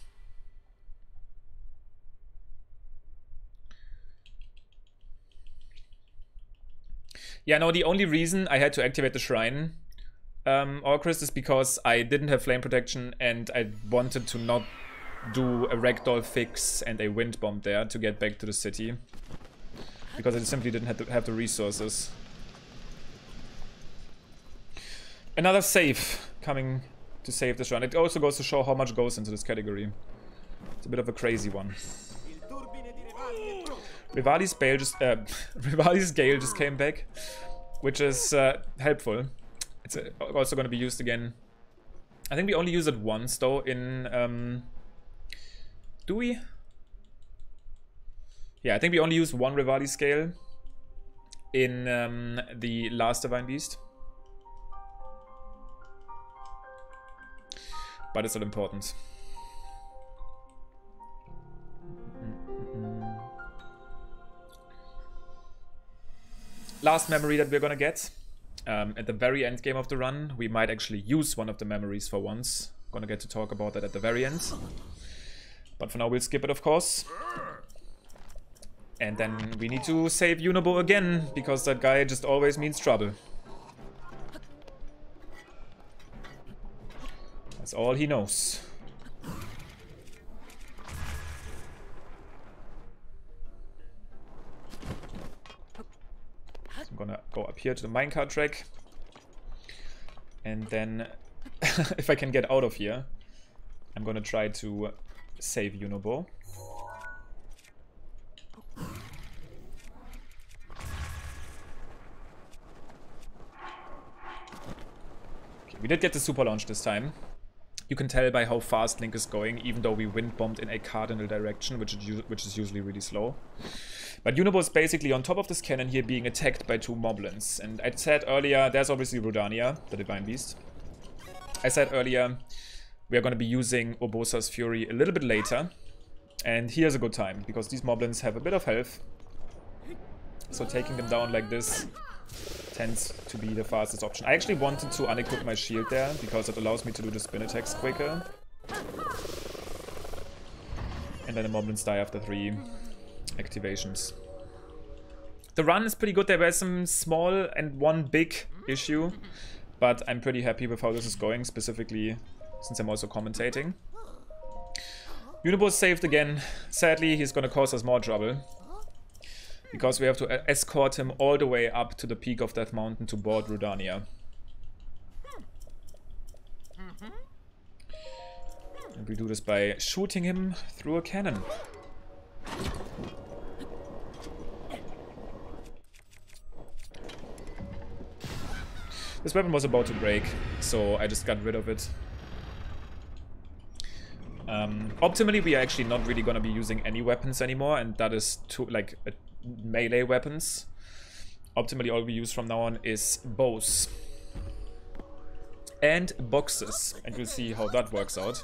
Yeah, no, the only reason I had to activate the shrine, Orchrist, is because I didn't have flame protection and I wanted to not do a ragdoll fix and a wind bomb there to get back to the city. Because I simply didn't have the resources. Another save coming to save this run. It also goes to show how much goes into this category. It's a bit of a crazy one. Rivali's Gale just came back, which is helpful. It's also going to be used again. I think we only use it once though in... do we? Yeah, I think we only used 1 Rivali's Gale in the last Divine Beast. But it's not important. Last memory that we're gonna get. At the very end game of the run, we might actually use one of the memories for once. Gonna get to talk about that at the very end. But for now we'll skip it, of course. And then we need to save Yunobo again, because that guy just always means trouble. That's all he knows. So I'm gonna go up here to the minecart track. And then, if I can get out of here, I'm gonna try to save Yunobo. Okay, we did get the super launch this time. You can tell by how fast Link is going, even though we wind bombed in a cardinal direction, which is usually really slow. But Yunobo is basically on top of this cannon here being attacked by 2 moblins. And I said earlier, there's obviously Rodania, the Divine Beast. I said earlier, we are going to be using Urbosa's Fury a little bit later. And here's a good time, because these moblins have a bit of health. So taking them down like this tends to be the fastest option. I actually wanted to unequip my shield there, because it allows me to do the spin attacks quicker. And then the moblins die after 3 activations. The run is pretty good. There were some small and one big issue, but I'm pretty happy with how this is going, specifically since I'm also commentating. Unibo saved again. Sadly, he's gonna cause us more trouble, because we have to escort him all the way up to the peak of Death Mountain to board Rudania. And we do this by shooting him through a cannon. This weapon was about to break, so I just got rid of it. Optimally, we are actually not really gonna be using any weapons anymore, and that is melee weapons. Optimally, all we use from now on is bows and boxes, and we'll see how that works out.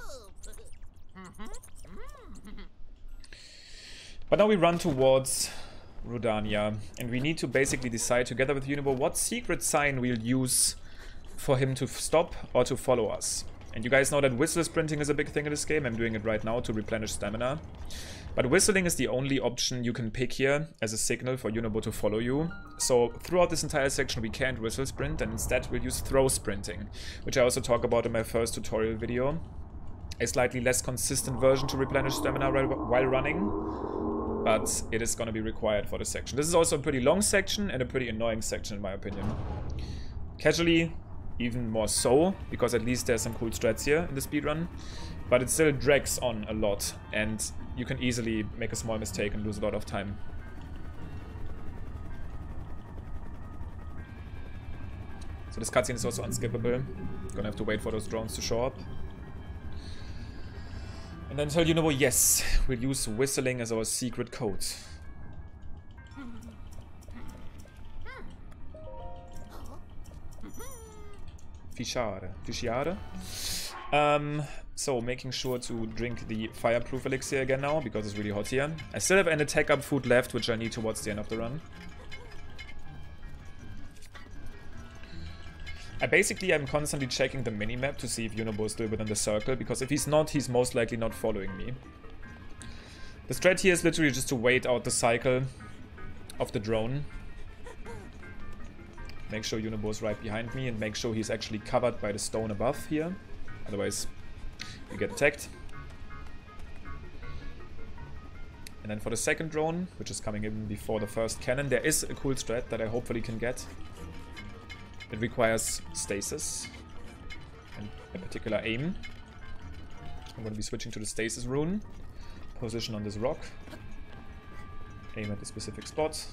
But now we run towards Rudania, and we need to basically decide together with Unibo what secret sign we'll use for him to stop or to follow us. And you guys know that whistle sprinting is a big thing in this game. I'm doing it right now to replenish stamina. But whistling is the only option you can pick here as a signal for Unibo to follow you. So throughout this entire section we can't whistle sprint, and instead we'll use throw sprinting, which I also talk about in my first tutorial video. A slightly less consistent version to replenish stamina while running, but it is going to be required for this section. This is also a pretty long section and a pretty annoying section in my opinion. Casually, even more so, because at least there's some cool strats here in the speedrun, but it still drags on a lot, and you can easily make a small mistake and lose a lot of time. So this cutscene is also unskippable. Gonna have to wait for those drones to show up. And then tell Unibo, yes, we'll use whistling as our secret code. Fisciare. So making sure to drink the fireproof elixir again now, because it's really hot here. I still have an attack up food left, which I need towards the end of the run. I'm constantly checking the minimap to see if Unibo is still within the circle, because if he's not, he's most likely not following me. The strat here is literally just to wait out the cycle of the drone. Make sure Unibo is right behind me, and make sure he's actually covered by the stone above here. Otherwise, you get attacked. And then for the second drone, which is coming in before the first cannon, there is a cool strat that I hopefully can get. It requires stasis and a particular aim. I'm going to be switching to the stasis rune. Position on this rock. Aim at a specific spot.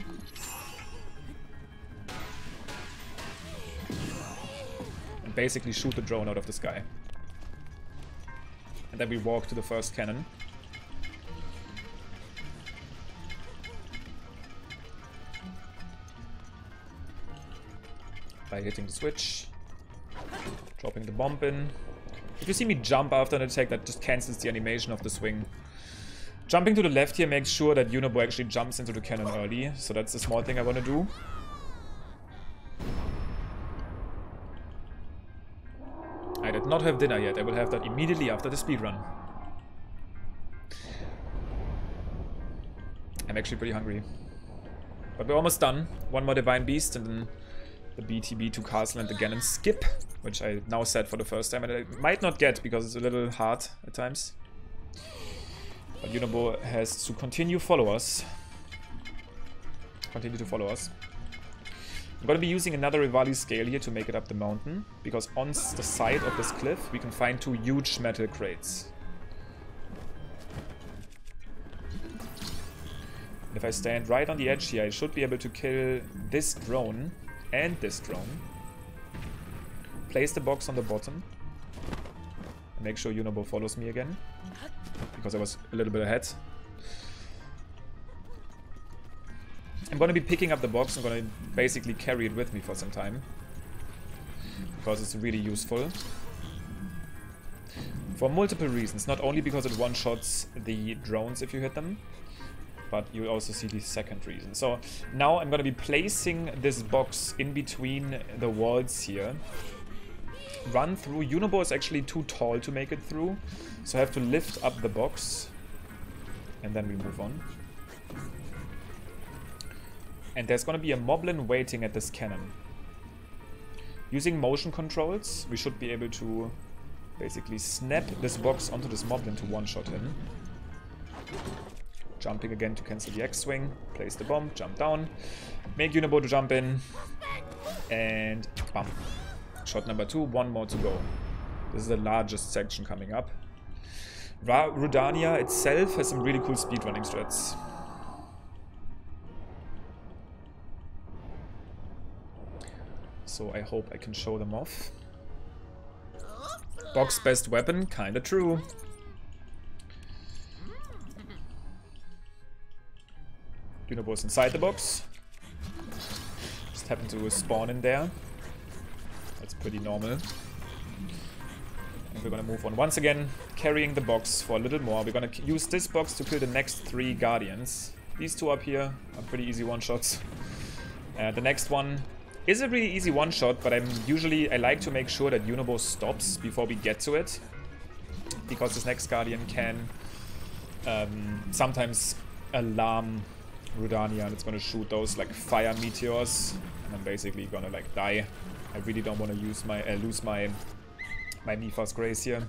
And basically shoot the drone out of the sky. And then we walk to the first cannon. By hitting the switch, dropping the bomb in. If you see me jump after an attack, that just cancels the animation of the swing. Jumping to the left here makes sure that Unibo actually jumps into the cannon early, so that's a small thing I want to do. I did not have dinner yet. I will have that immediately after the speedrun. I'm actually pretty hungry. But we're almost done. One more Divine Beast and then the BTB to Castle and again and skip, which I now said for the first time, and I might not get because it's a little hard at times. But Unibo has to continue to follow us. I'm going to be using another Revali scale here to make it up the mountain, because on the side of this cliff we can find 2 huge metal crates. And if I stand right on the edge here, I should be able to kill this drone and this drone. Place the box on the bottom. And make sure Unibo follows me again, because I was a little bit ahead. I'm going to be picking up the box. I'm going to basically carry it with me for some time, because it's really useful. For multiple reasons. Not only because it one-shots the drones if you hit them, but you also see the second reason. So now I'm gonna be placing this box in between the walls here. Run through. Yunobo is actually too tall to make it through, so I have to lift up the box, and then we move on. And there's gonna be a Moblin waiting at this cannon. Using motion controls, we should be able to basically snap this box onto this Moblin to one-shot him. Jumping again to cancel the X-Swing. Place the bomb, jump down. Make Yunobo to jump in. And bam. Shot number 2, one more to go. This is the largest section coming up. Rudania itself has some really cool speedrunning strats. So I hope I can show them off. Box best weapon, kinda true. Yunobo's inside the box. Just happened to spawn in there. That's pretty normal. And we're gonna move on once again, carrying the box for a little more. We're gonna use this box to kill the next 3 Guardians. These 2 up here are pretty easy one-shots. The next one is a really easy one-shot, but I like to make sure that Yunobo stops before we get to it. Because this next Guardian can sometimes alarm Rudania, and it's gonna shoot those like fire meteors, and I'm basically gonna like die. I really don't want to use my lose my Mipha's Grace here.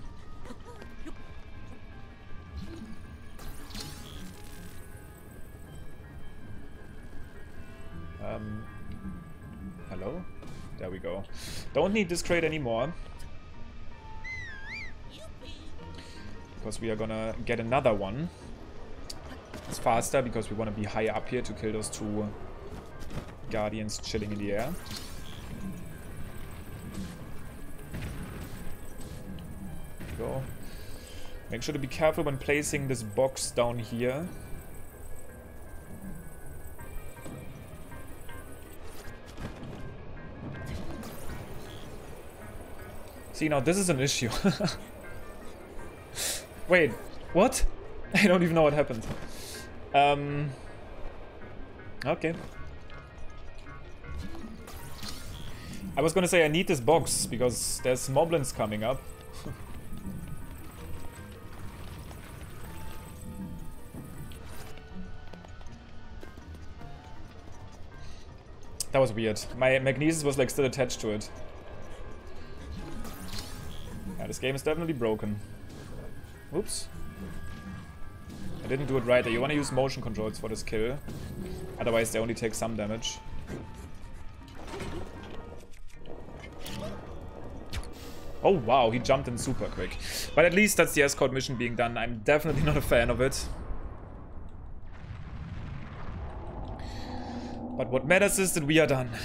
Hello? There we go. Don't need this crate anymore. Because we are gonna get another one. It's faster because we want to be high up here to kill those 2 Guardians chilling in the air. There we go. Make sure to be careful when placing this box down here. See, now this is an issue. Wait, what? I don't even know what happened. Okay. I was gonna say I need this box because there's Moblins coming up. That was weird. My magnesis was like still attached to it. Yeah, this game is definitely broken. Oops. I didn't do it right there. You want to use motion controls for this kill. Otherwise they only take some damage. Oh wow, he jumped in super quick. But at least that's the escort mission being done. I'm definitely not a fan of it. But what matters is that we are done.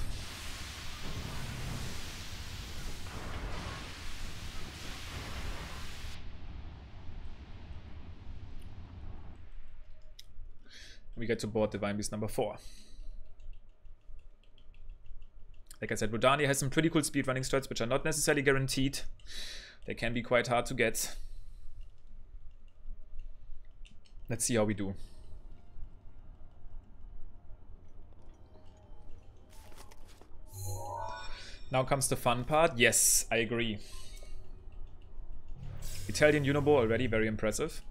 We get to board Divine Beast number 4. Like I said, Rudania has some pretty cool speedrunning strats, which are not necessarily guaranteed. They can be quite hard to get. Let's see how we do. Now comes the fun part. Yes, I agree. Italian Yunobo already very impressive.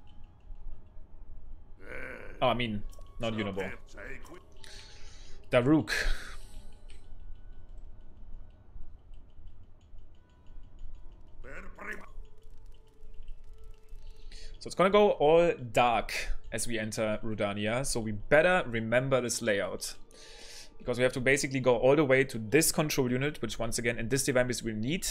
Oh, I mean, not Yunobo. Daruk. So it's gonna go all dark as we enter Rudania, so we better remember this layout. Because we have to basically go all the way to this control unit, which once again in this Divine Beast we'll need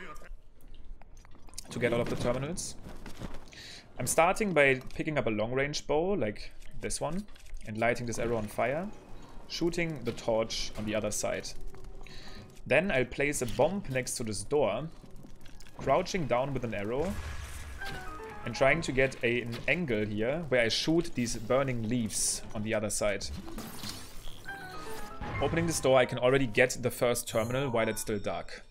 to get all of the terminals. I'm starting by picking up a long range bow, like this one, and lighting this arrow on fire, shooting the torch on the other side. Then I'll place a bomb next to this door, crouching down with an arrow, and trying to get an angle here where I shoot these burning leaves on the other side. Opening this door, I can already get the first terminal while it's still dark.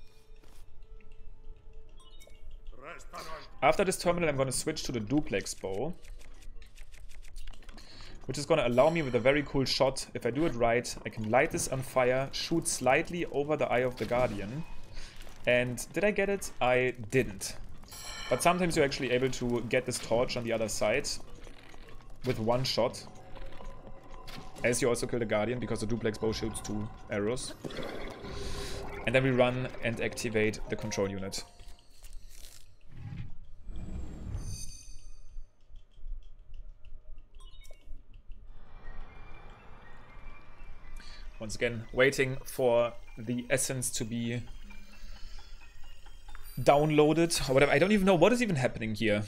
After this terminal, I'm going to switch to the duplex bow. which is going to allow me with a very cool shot. If I do it right, I can light this on fire, shoot slightly over the Eye of the Guardian. And did I get it? I didn't. But sometimes you're actually able to get this torch on the other side with one shot. As you also kill the Guardian, because the duplex bow shoots 2 arrows. And then we run and activate the control unit. Once again, waiting for the essence to be downloaded or whatever. I don't even know what is even happening here.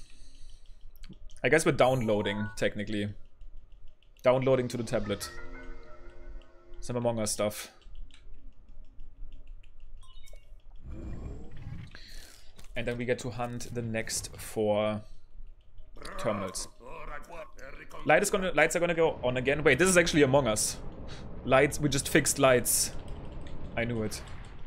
I guess we're downloading, technically. Downloading to the tablet. Some Among Us stuff. And then we get to hunt the next 4 terminals. Lights are gonna go on again. Wait, this is actually Among Us. Lights, we just fixed lights. I knew it.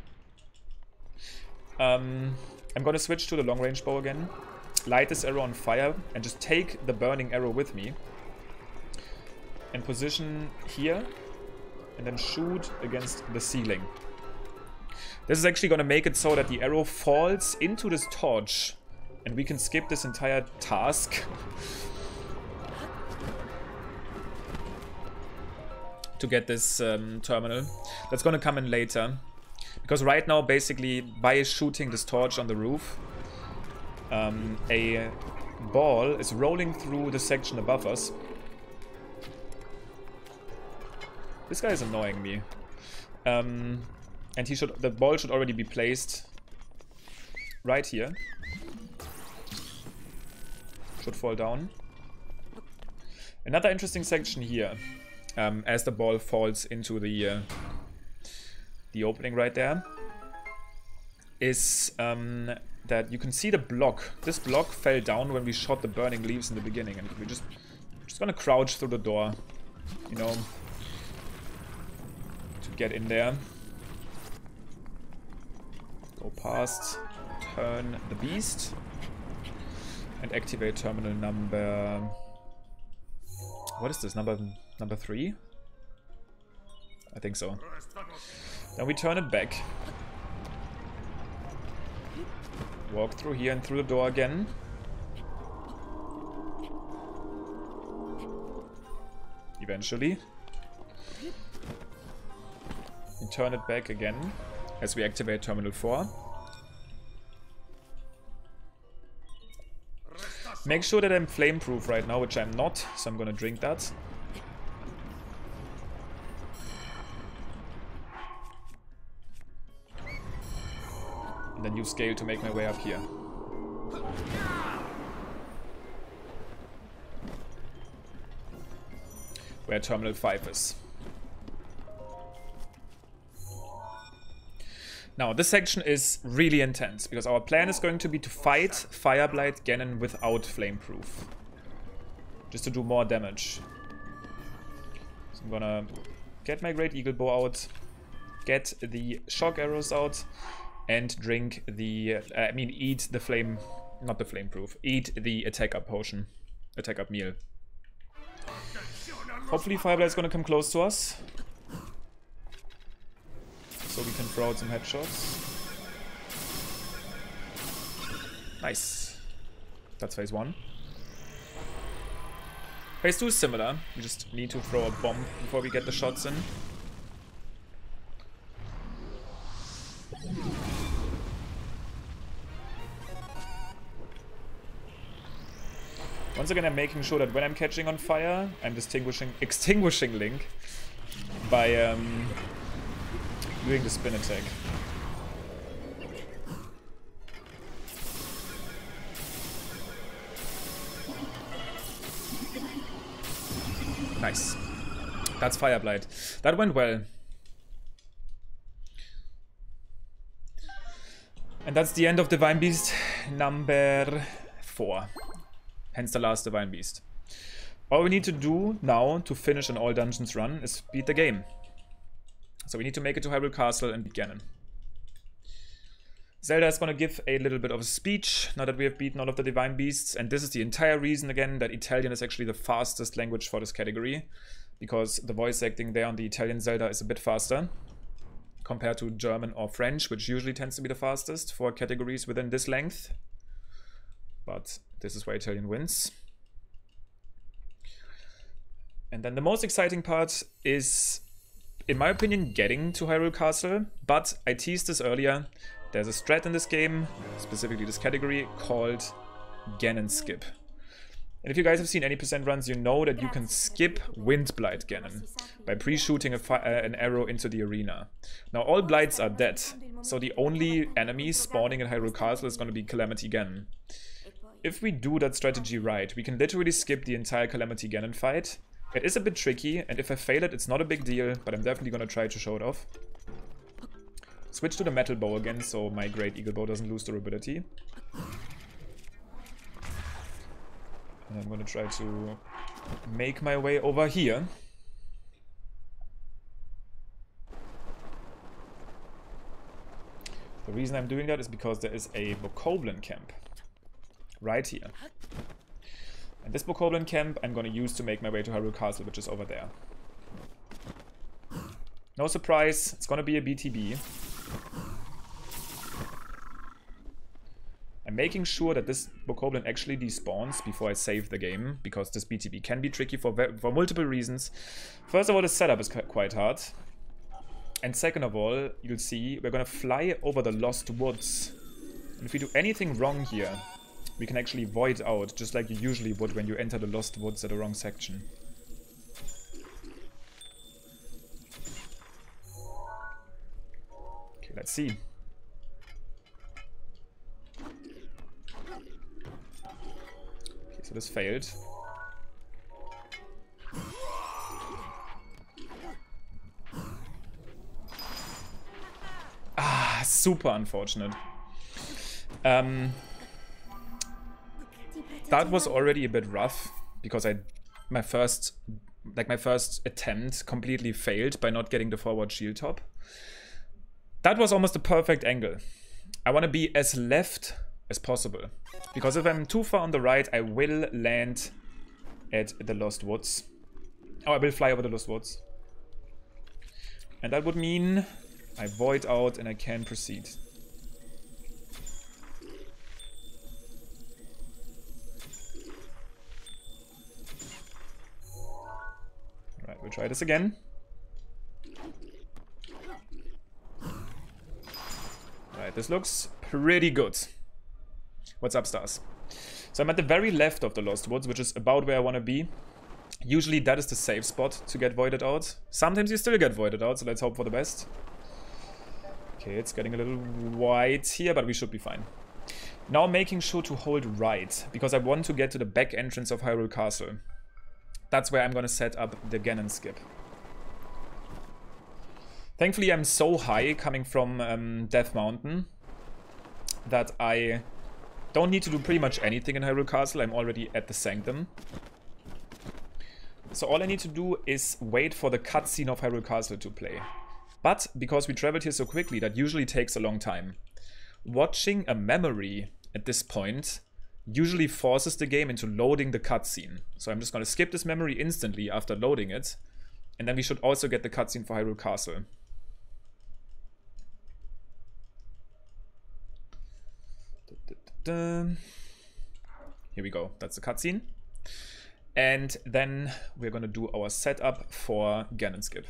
I'm gonna switch to the long range bow again. Light this arrow on fire and just take the burning arrow with me. And position here. And then shoot against the ceiling. This is actually gonna make it so that the arrow falls into this torch. And we can skip this entire task. To get this terminal. That's gonna come in later. Because right now, basically, by shooting this torch on the roof, a ball is rolling through the section above us. This guy is annoying me. And the ball should already be placed right here. Should fall down. Another interesting section here. As the ball falls into the opening right there, is that you can see the block. This block fell down when we shot the burning leaves in the beginning, and we're just gonna crouch through the door, you know, to get in there. Go past, turn the beast, and activate terminal number... What is this? Number 3? I think so. Then we turn it back. Walk through here and through the door again. Eventually. And turn it back again as we activate Terminal 4. Make sure that I'm flame-proof right now, which I'm not, so I'm gonna drink that. And then use scale to make my way up here. Where Terminal 5 is. Now, this section is really intense, because our plan is going to be to fight Fireblight Ganon without Flameproof. Just to do more damage. So I'm gonna get my Great Eagle Bow out, get the Shock Arrows out, and drink the... eat the Flame... not the Flameproof. Eat the Attack Up Potion. Attack Up Meal. Hopefully Fireblight's gonna come close to us. So we can throw out some headshots. Nice. That's phase 1. Phase 2 is similar. We just need to throw a bomb before we get the shots in. Once again, I'm making sure that when I'm catching on fire, I'm extinguishing Link by doing the spin attack. Nice. That's Fireblight. That went well. And that's the end of Divine Beast number 4. Hence the last Divine Beast. All we need to do now to finish an all dungeons run is beat the game. So we need to make it to Hyrule Castle and beat Ganon. Zelda is gonna give a little bit of a speech now that we have beaten all of the Divine Beasts, and this is the entire reason again that Italian is actually the fastest language for this category, because the voice acting there on the Italian Zelda is a bit faster compared to German or French, which usually tends to be the fastest for categories within this length. But this is where Italian wins. And then the most exciting part is, in my opinion, getting to Hyrule Castle, but I teased this earlier. There's a strat in this game, specifically this category, called Ganon Skip. And if you guys have seen any percent runs, you know that you can skip Windblight Ganon by pre-shooting an arrow into the arena. Now all Blights are dead, so the only enemy spawning in Hyrule Castle is going to be Calamity Ganon. If we do that strategy right, we can literally skip the entire Calamity Ganon fight. It is a bit tricky, and if I fail it, it's not a big deal, but I'm definitely going to try to show it off. Switch to the Metal Bow again, so my Great Eagle Bow doesn't lose durability. And I'm going to try to make my way over here. The reason I'm doing that is because there is a Bokoblin camp right here. And this Bokoblin camp I'm going to use to make my way to Hyrule Castle, which is over there. No surprise, it's going to be a BTB. I'm making sure that this Bokoblin actually despawns before I save the game, because this BTB can be tricky for multiple reasons. First of all, the setup is quite hard. And second of all, you'll see we're going to fly over the Lost Woods. And if we do anything wrong here, we can actually void out, just like you usually would when you enter the Lost Woods at the wrong section. Okay, let's see. Okay, so this failed. Ah, super unfortunate. That was already a bit rough, because my first attempt completely failed by not getting the forward shield top. That was almost a perfect angle. I want to be as left as possible, because if I'm too far on the right, I will land at the Lost Woods. Oh, I will fly over the Lost Woods. And that would mean I void out and I can proceed. Alright, we'll try this again. Alright, this looks pretty good. What's up, stars? So I'm at the very left of the Lost Woods, which is about where I want to be. Usually that is the safe spot to get voided out. Sometimes you still get voided out, so let's hope for the best. Okay, it's getting a little wide here, but we should be fine. Now making sure to hold right, because I want to get to the back entrance of Hyrule Castle. That's where I'm going to set up the Ganon Skip. Thankfully, I'm so high coming from Death Mountain that I don't need to do pretty much anything in Hyrule Castle. I'm already at the Sanctum. So all I need to do is wait for the cutscene of Hyrule Castle to play. But because we traveled here so quickly, that usually takes a long time. Watching a memory at this point usually forces the game into loading the cutscene. So I'm just going to skip this memory instantly after loading it. And then we should also get the cutscene for Hyrule Castle. Here we go. That's the cutscene. And then we're going to do our setup for Ganon Skip.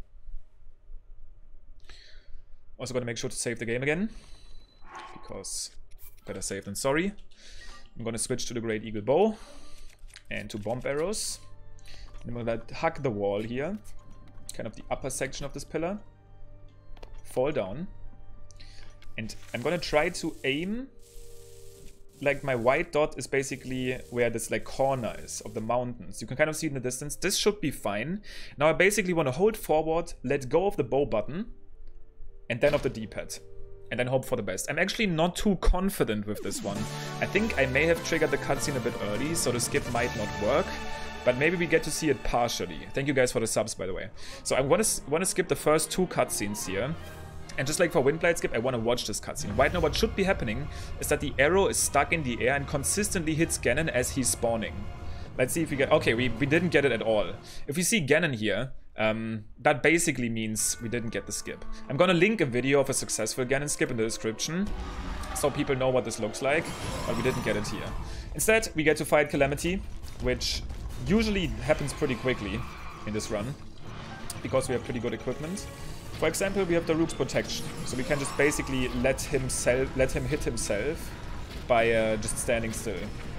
Also going to make sure to save the game again, because better safe than sorry. I'm going to switch to the Great Eagle Bow and to bomb arrows. I'm going to hug the wall here, kind of the upper section of this pillar. Fall down. And I'm going to try to aim. Like, my white dot is basically where this like corner is of the mountains. You can kind of see it in the distance. This should be fine. Now I basically want to hold forward, let go of the bow button, and then of the D-pad. And then hope for the best. I'm actually not too confident with this one. I think I may have triggered the cutscene a bit early, so the skip might not work. But maybe we get to see it partially. Thank you guys for the subs, by the way. So I want to skip the first two cutscenes here. And just like for Windblade Skip, I want to watch this cutscene. Right now what should be happening is that the arrow is stuck in the air and consistently hits Ganon as he's spawning. Let's see if we get... Okay, we didn't get it at all. If we see Ganon here, that basically means we didn't get the skip. I'm gonna link a video of a successful Ganon skip in the description, so people know what this looks like, but we didn't get it here. Instead, we get to fight Calamity, which usually happens pretty quickly in this run, because we have pretty good equipment. For example, we have the Rook's Protection, so we can just basically let him hit himself by just standing still.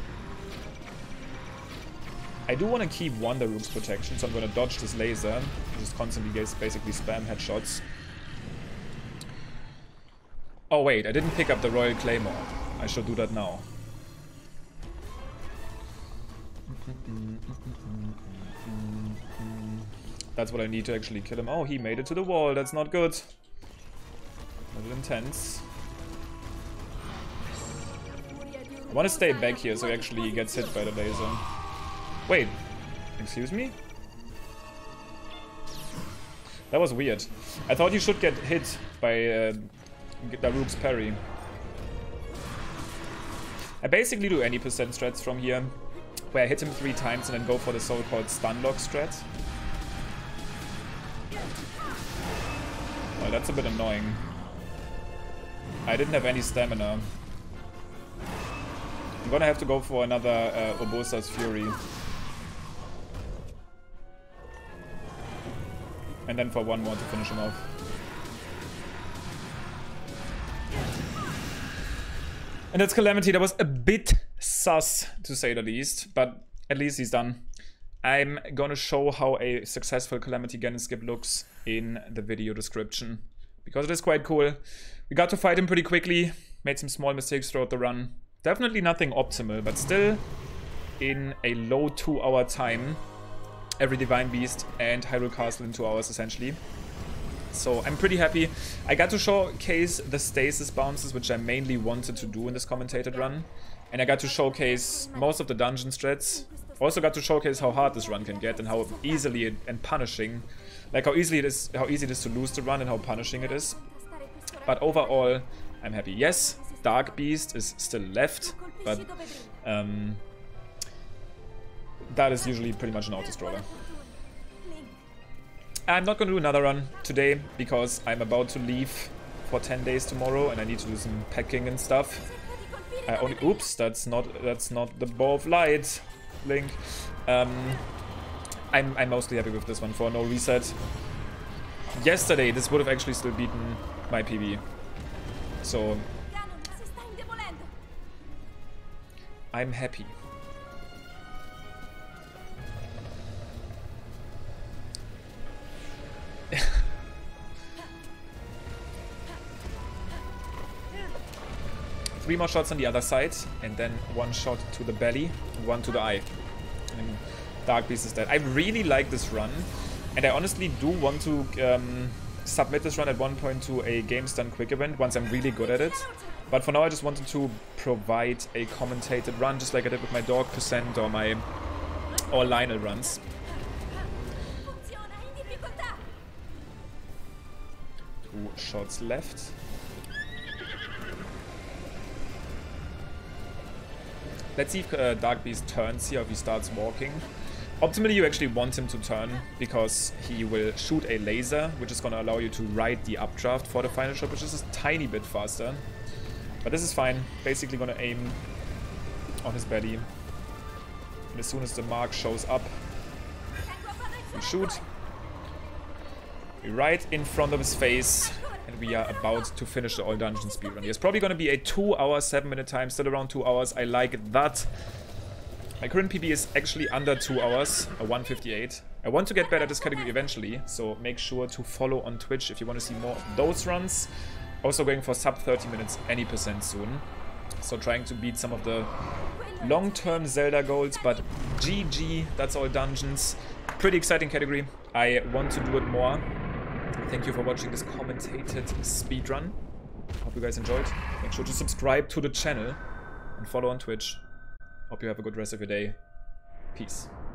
I do want to keep the Rook's Protection, so I'm going to dodge this laser, just constantly basically spam headshots. Oh wait, I didn't pick up the Royal Claymore. I should do that now. That's what I need to actually kill him. Oh, he made it to the wall. That's not good. A little intense. I want to stay back here so he actually gets hit by the laser. Wait. Excuse me? That was weird. I thought you should get hit by Daruk's parry. I basically do any percent strats from here, where I hit him 3 times and then go for the so-called stun lock strat. Oh, that's a bit annoying. I didn't have any stamina. I'm gonna have to go for another Urbosa's Fury. And then for one more to finish him off. And that's Calamity. That was a bit sus, to say the least, but at least he's done. I'm gonna show how a successful Calamity Ganon skip looks in the video description, because it is quite cool. We got to fight him pretty quickly, made some small mistakes throughout the run. Definitely nothing optimal, but still in a low 2-hour time. Every Divine Beast and Hyrule Castle in 2 hours essentially. So I'm pretty happy. I got to showcase the stasis bounces, which I mainly wanted to do in this commentated run. And I got to showcase most of the dungeon strats. Also got to showcase how hard this run can get and how easily and punishing, like how easy it is to lose the run and how punishing it is. But overall, I'm happy. Yes, Dark Beast is still left, but that is usually pretty much an auto-scroller. I'm not going to do another run today because I'm about to leave for 10 days tomorrow and I need to do some packing and stuff. Oops, that's not the Bow of Light, Link. I'm mostly happy with this one for no reset. Yesterday, this would have actually still beaten my PB. So I'm happy. Three more shots on the other side, and then 1 shot to the belly, 1 to the eye. And Dark Beast is dead. I really like this run, and I honestly do want to submit this run at one point to a Games Done quick event once I'm really good at it. But for now I just wanted to provide a commentated run, just like I did with my Dog Percent or Lionel runs. Two shots left. Let's see if Dark Beast turns here, if he starts walking. Optimally, you actually want him to turn, because he will shoot a laser, which is going to allow you to ride the updraft for the final shot, which is a tiny bit faster. But this is fine. Basically going to aim on his belly. And as soon as the mark shows up, we shoot. We right in front of his face. And we are about to finish the all dungeon speedrun. It's probably going to be a 2 hour, 7 minute time, still around 2 hours. I like that. My current PB is actually under 2 hours, a 1:58. I want to get better at this category eventually, so make sure to follow on Twitch if you want to see more of those runs. Also going for sub 30 minutes any percent soon. So trying to beat some of the long-term Zelda goals, but GG, that's all dungeons. Pretty exciting category. I want to do it more. Thank you for watching this commentated speedrun. Hope you guys enjoyed. Make sure to subscribe to the channel and follow on Twitch. Hope you have a good rest of your day. Peace.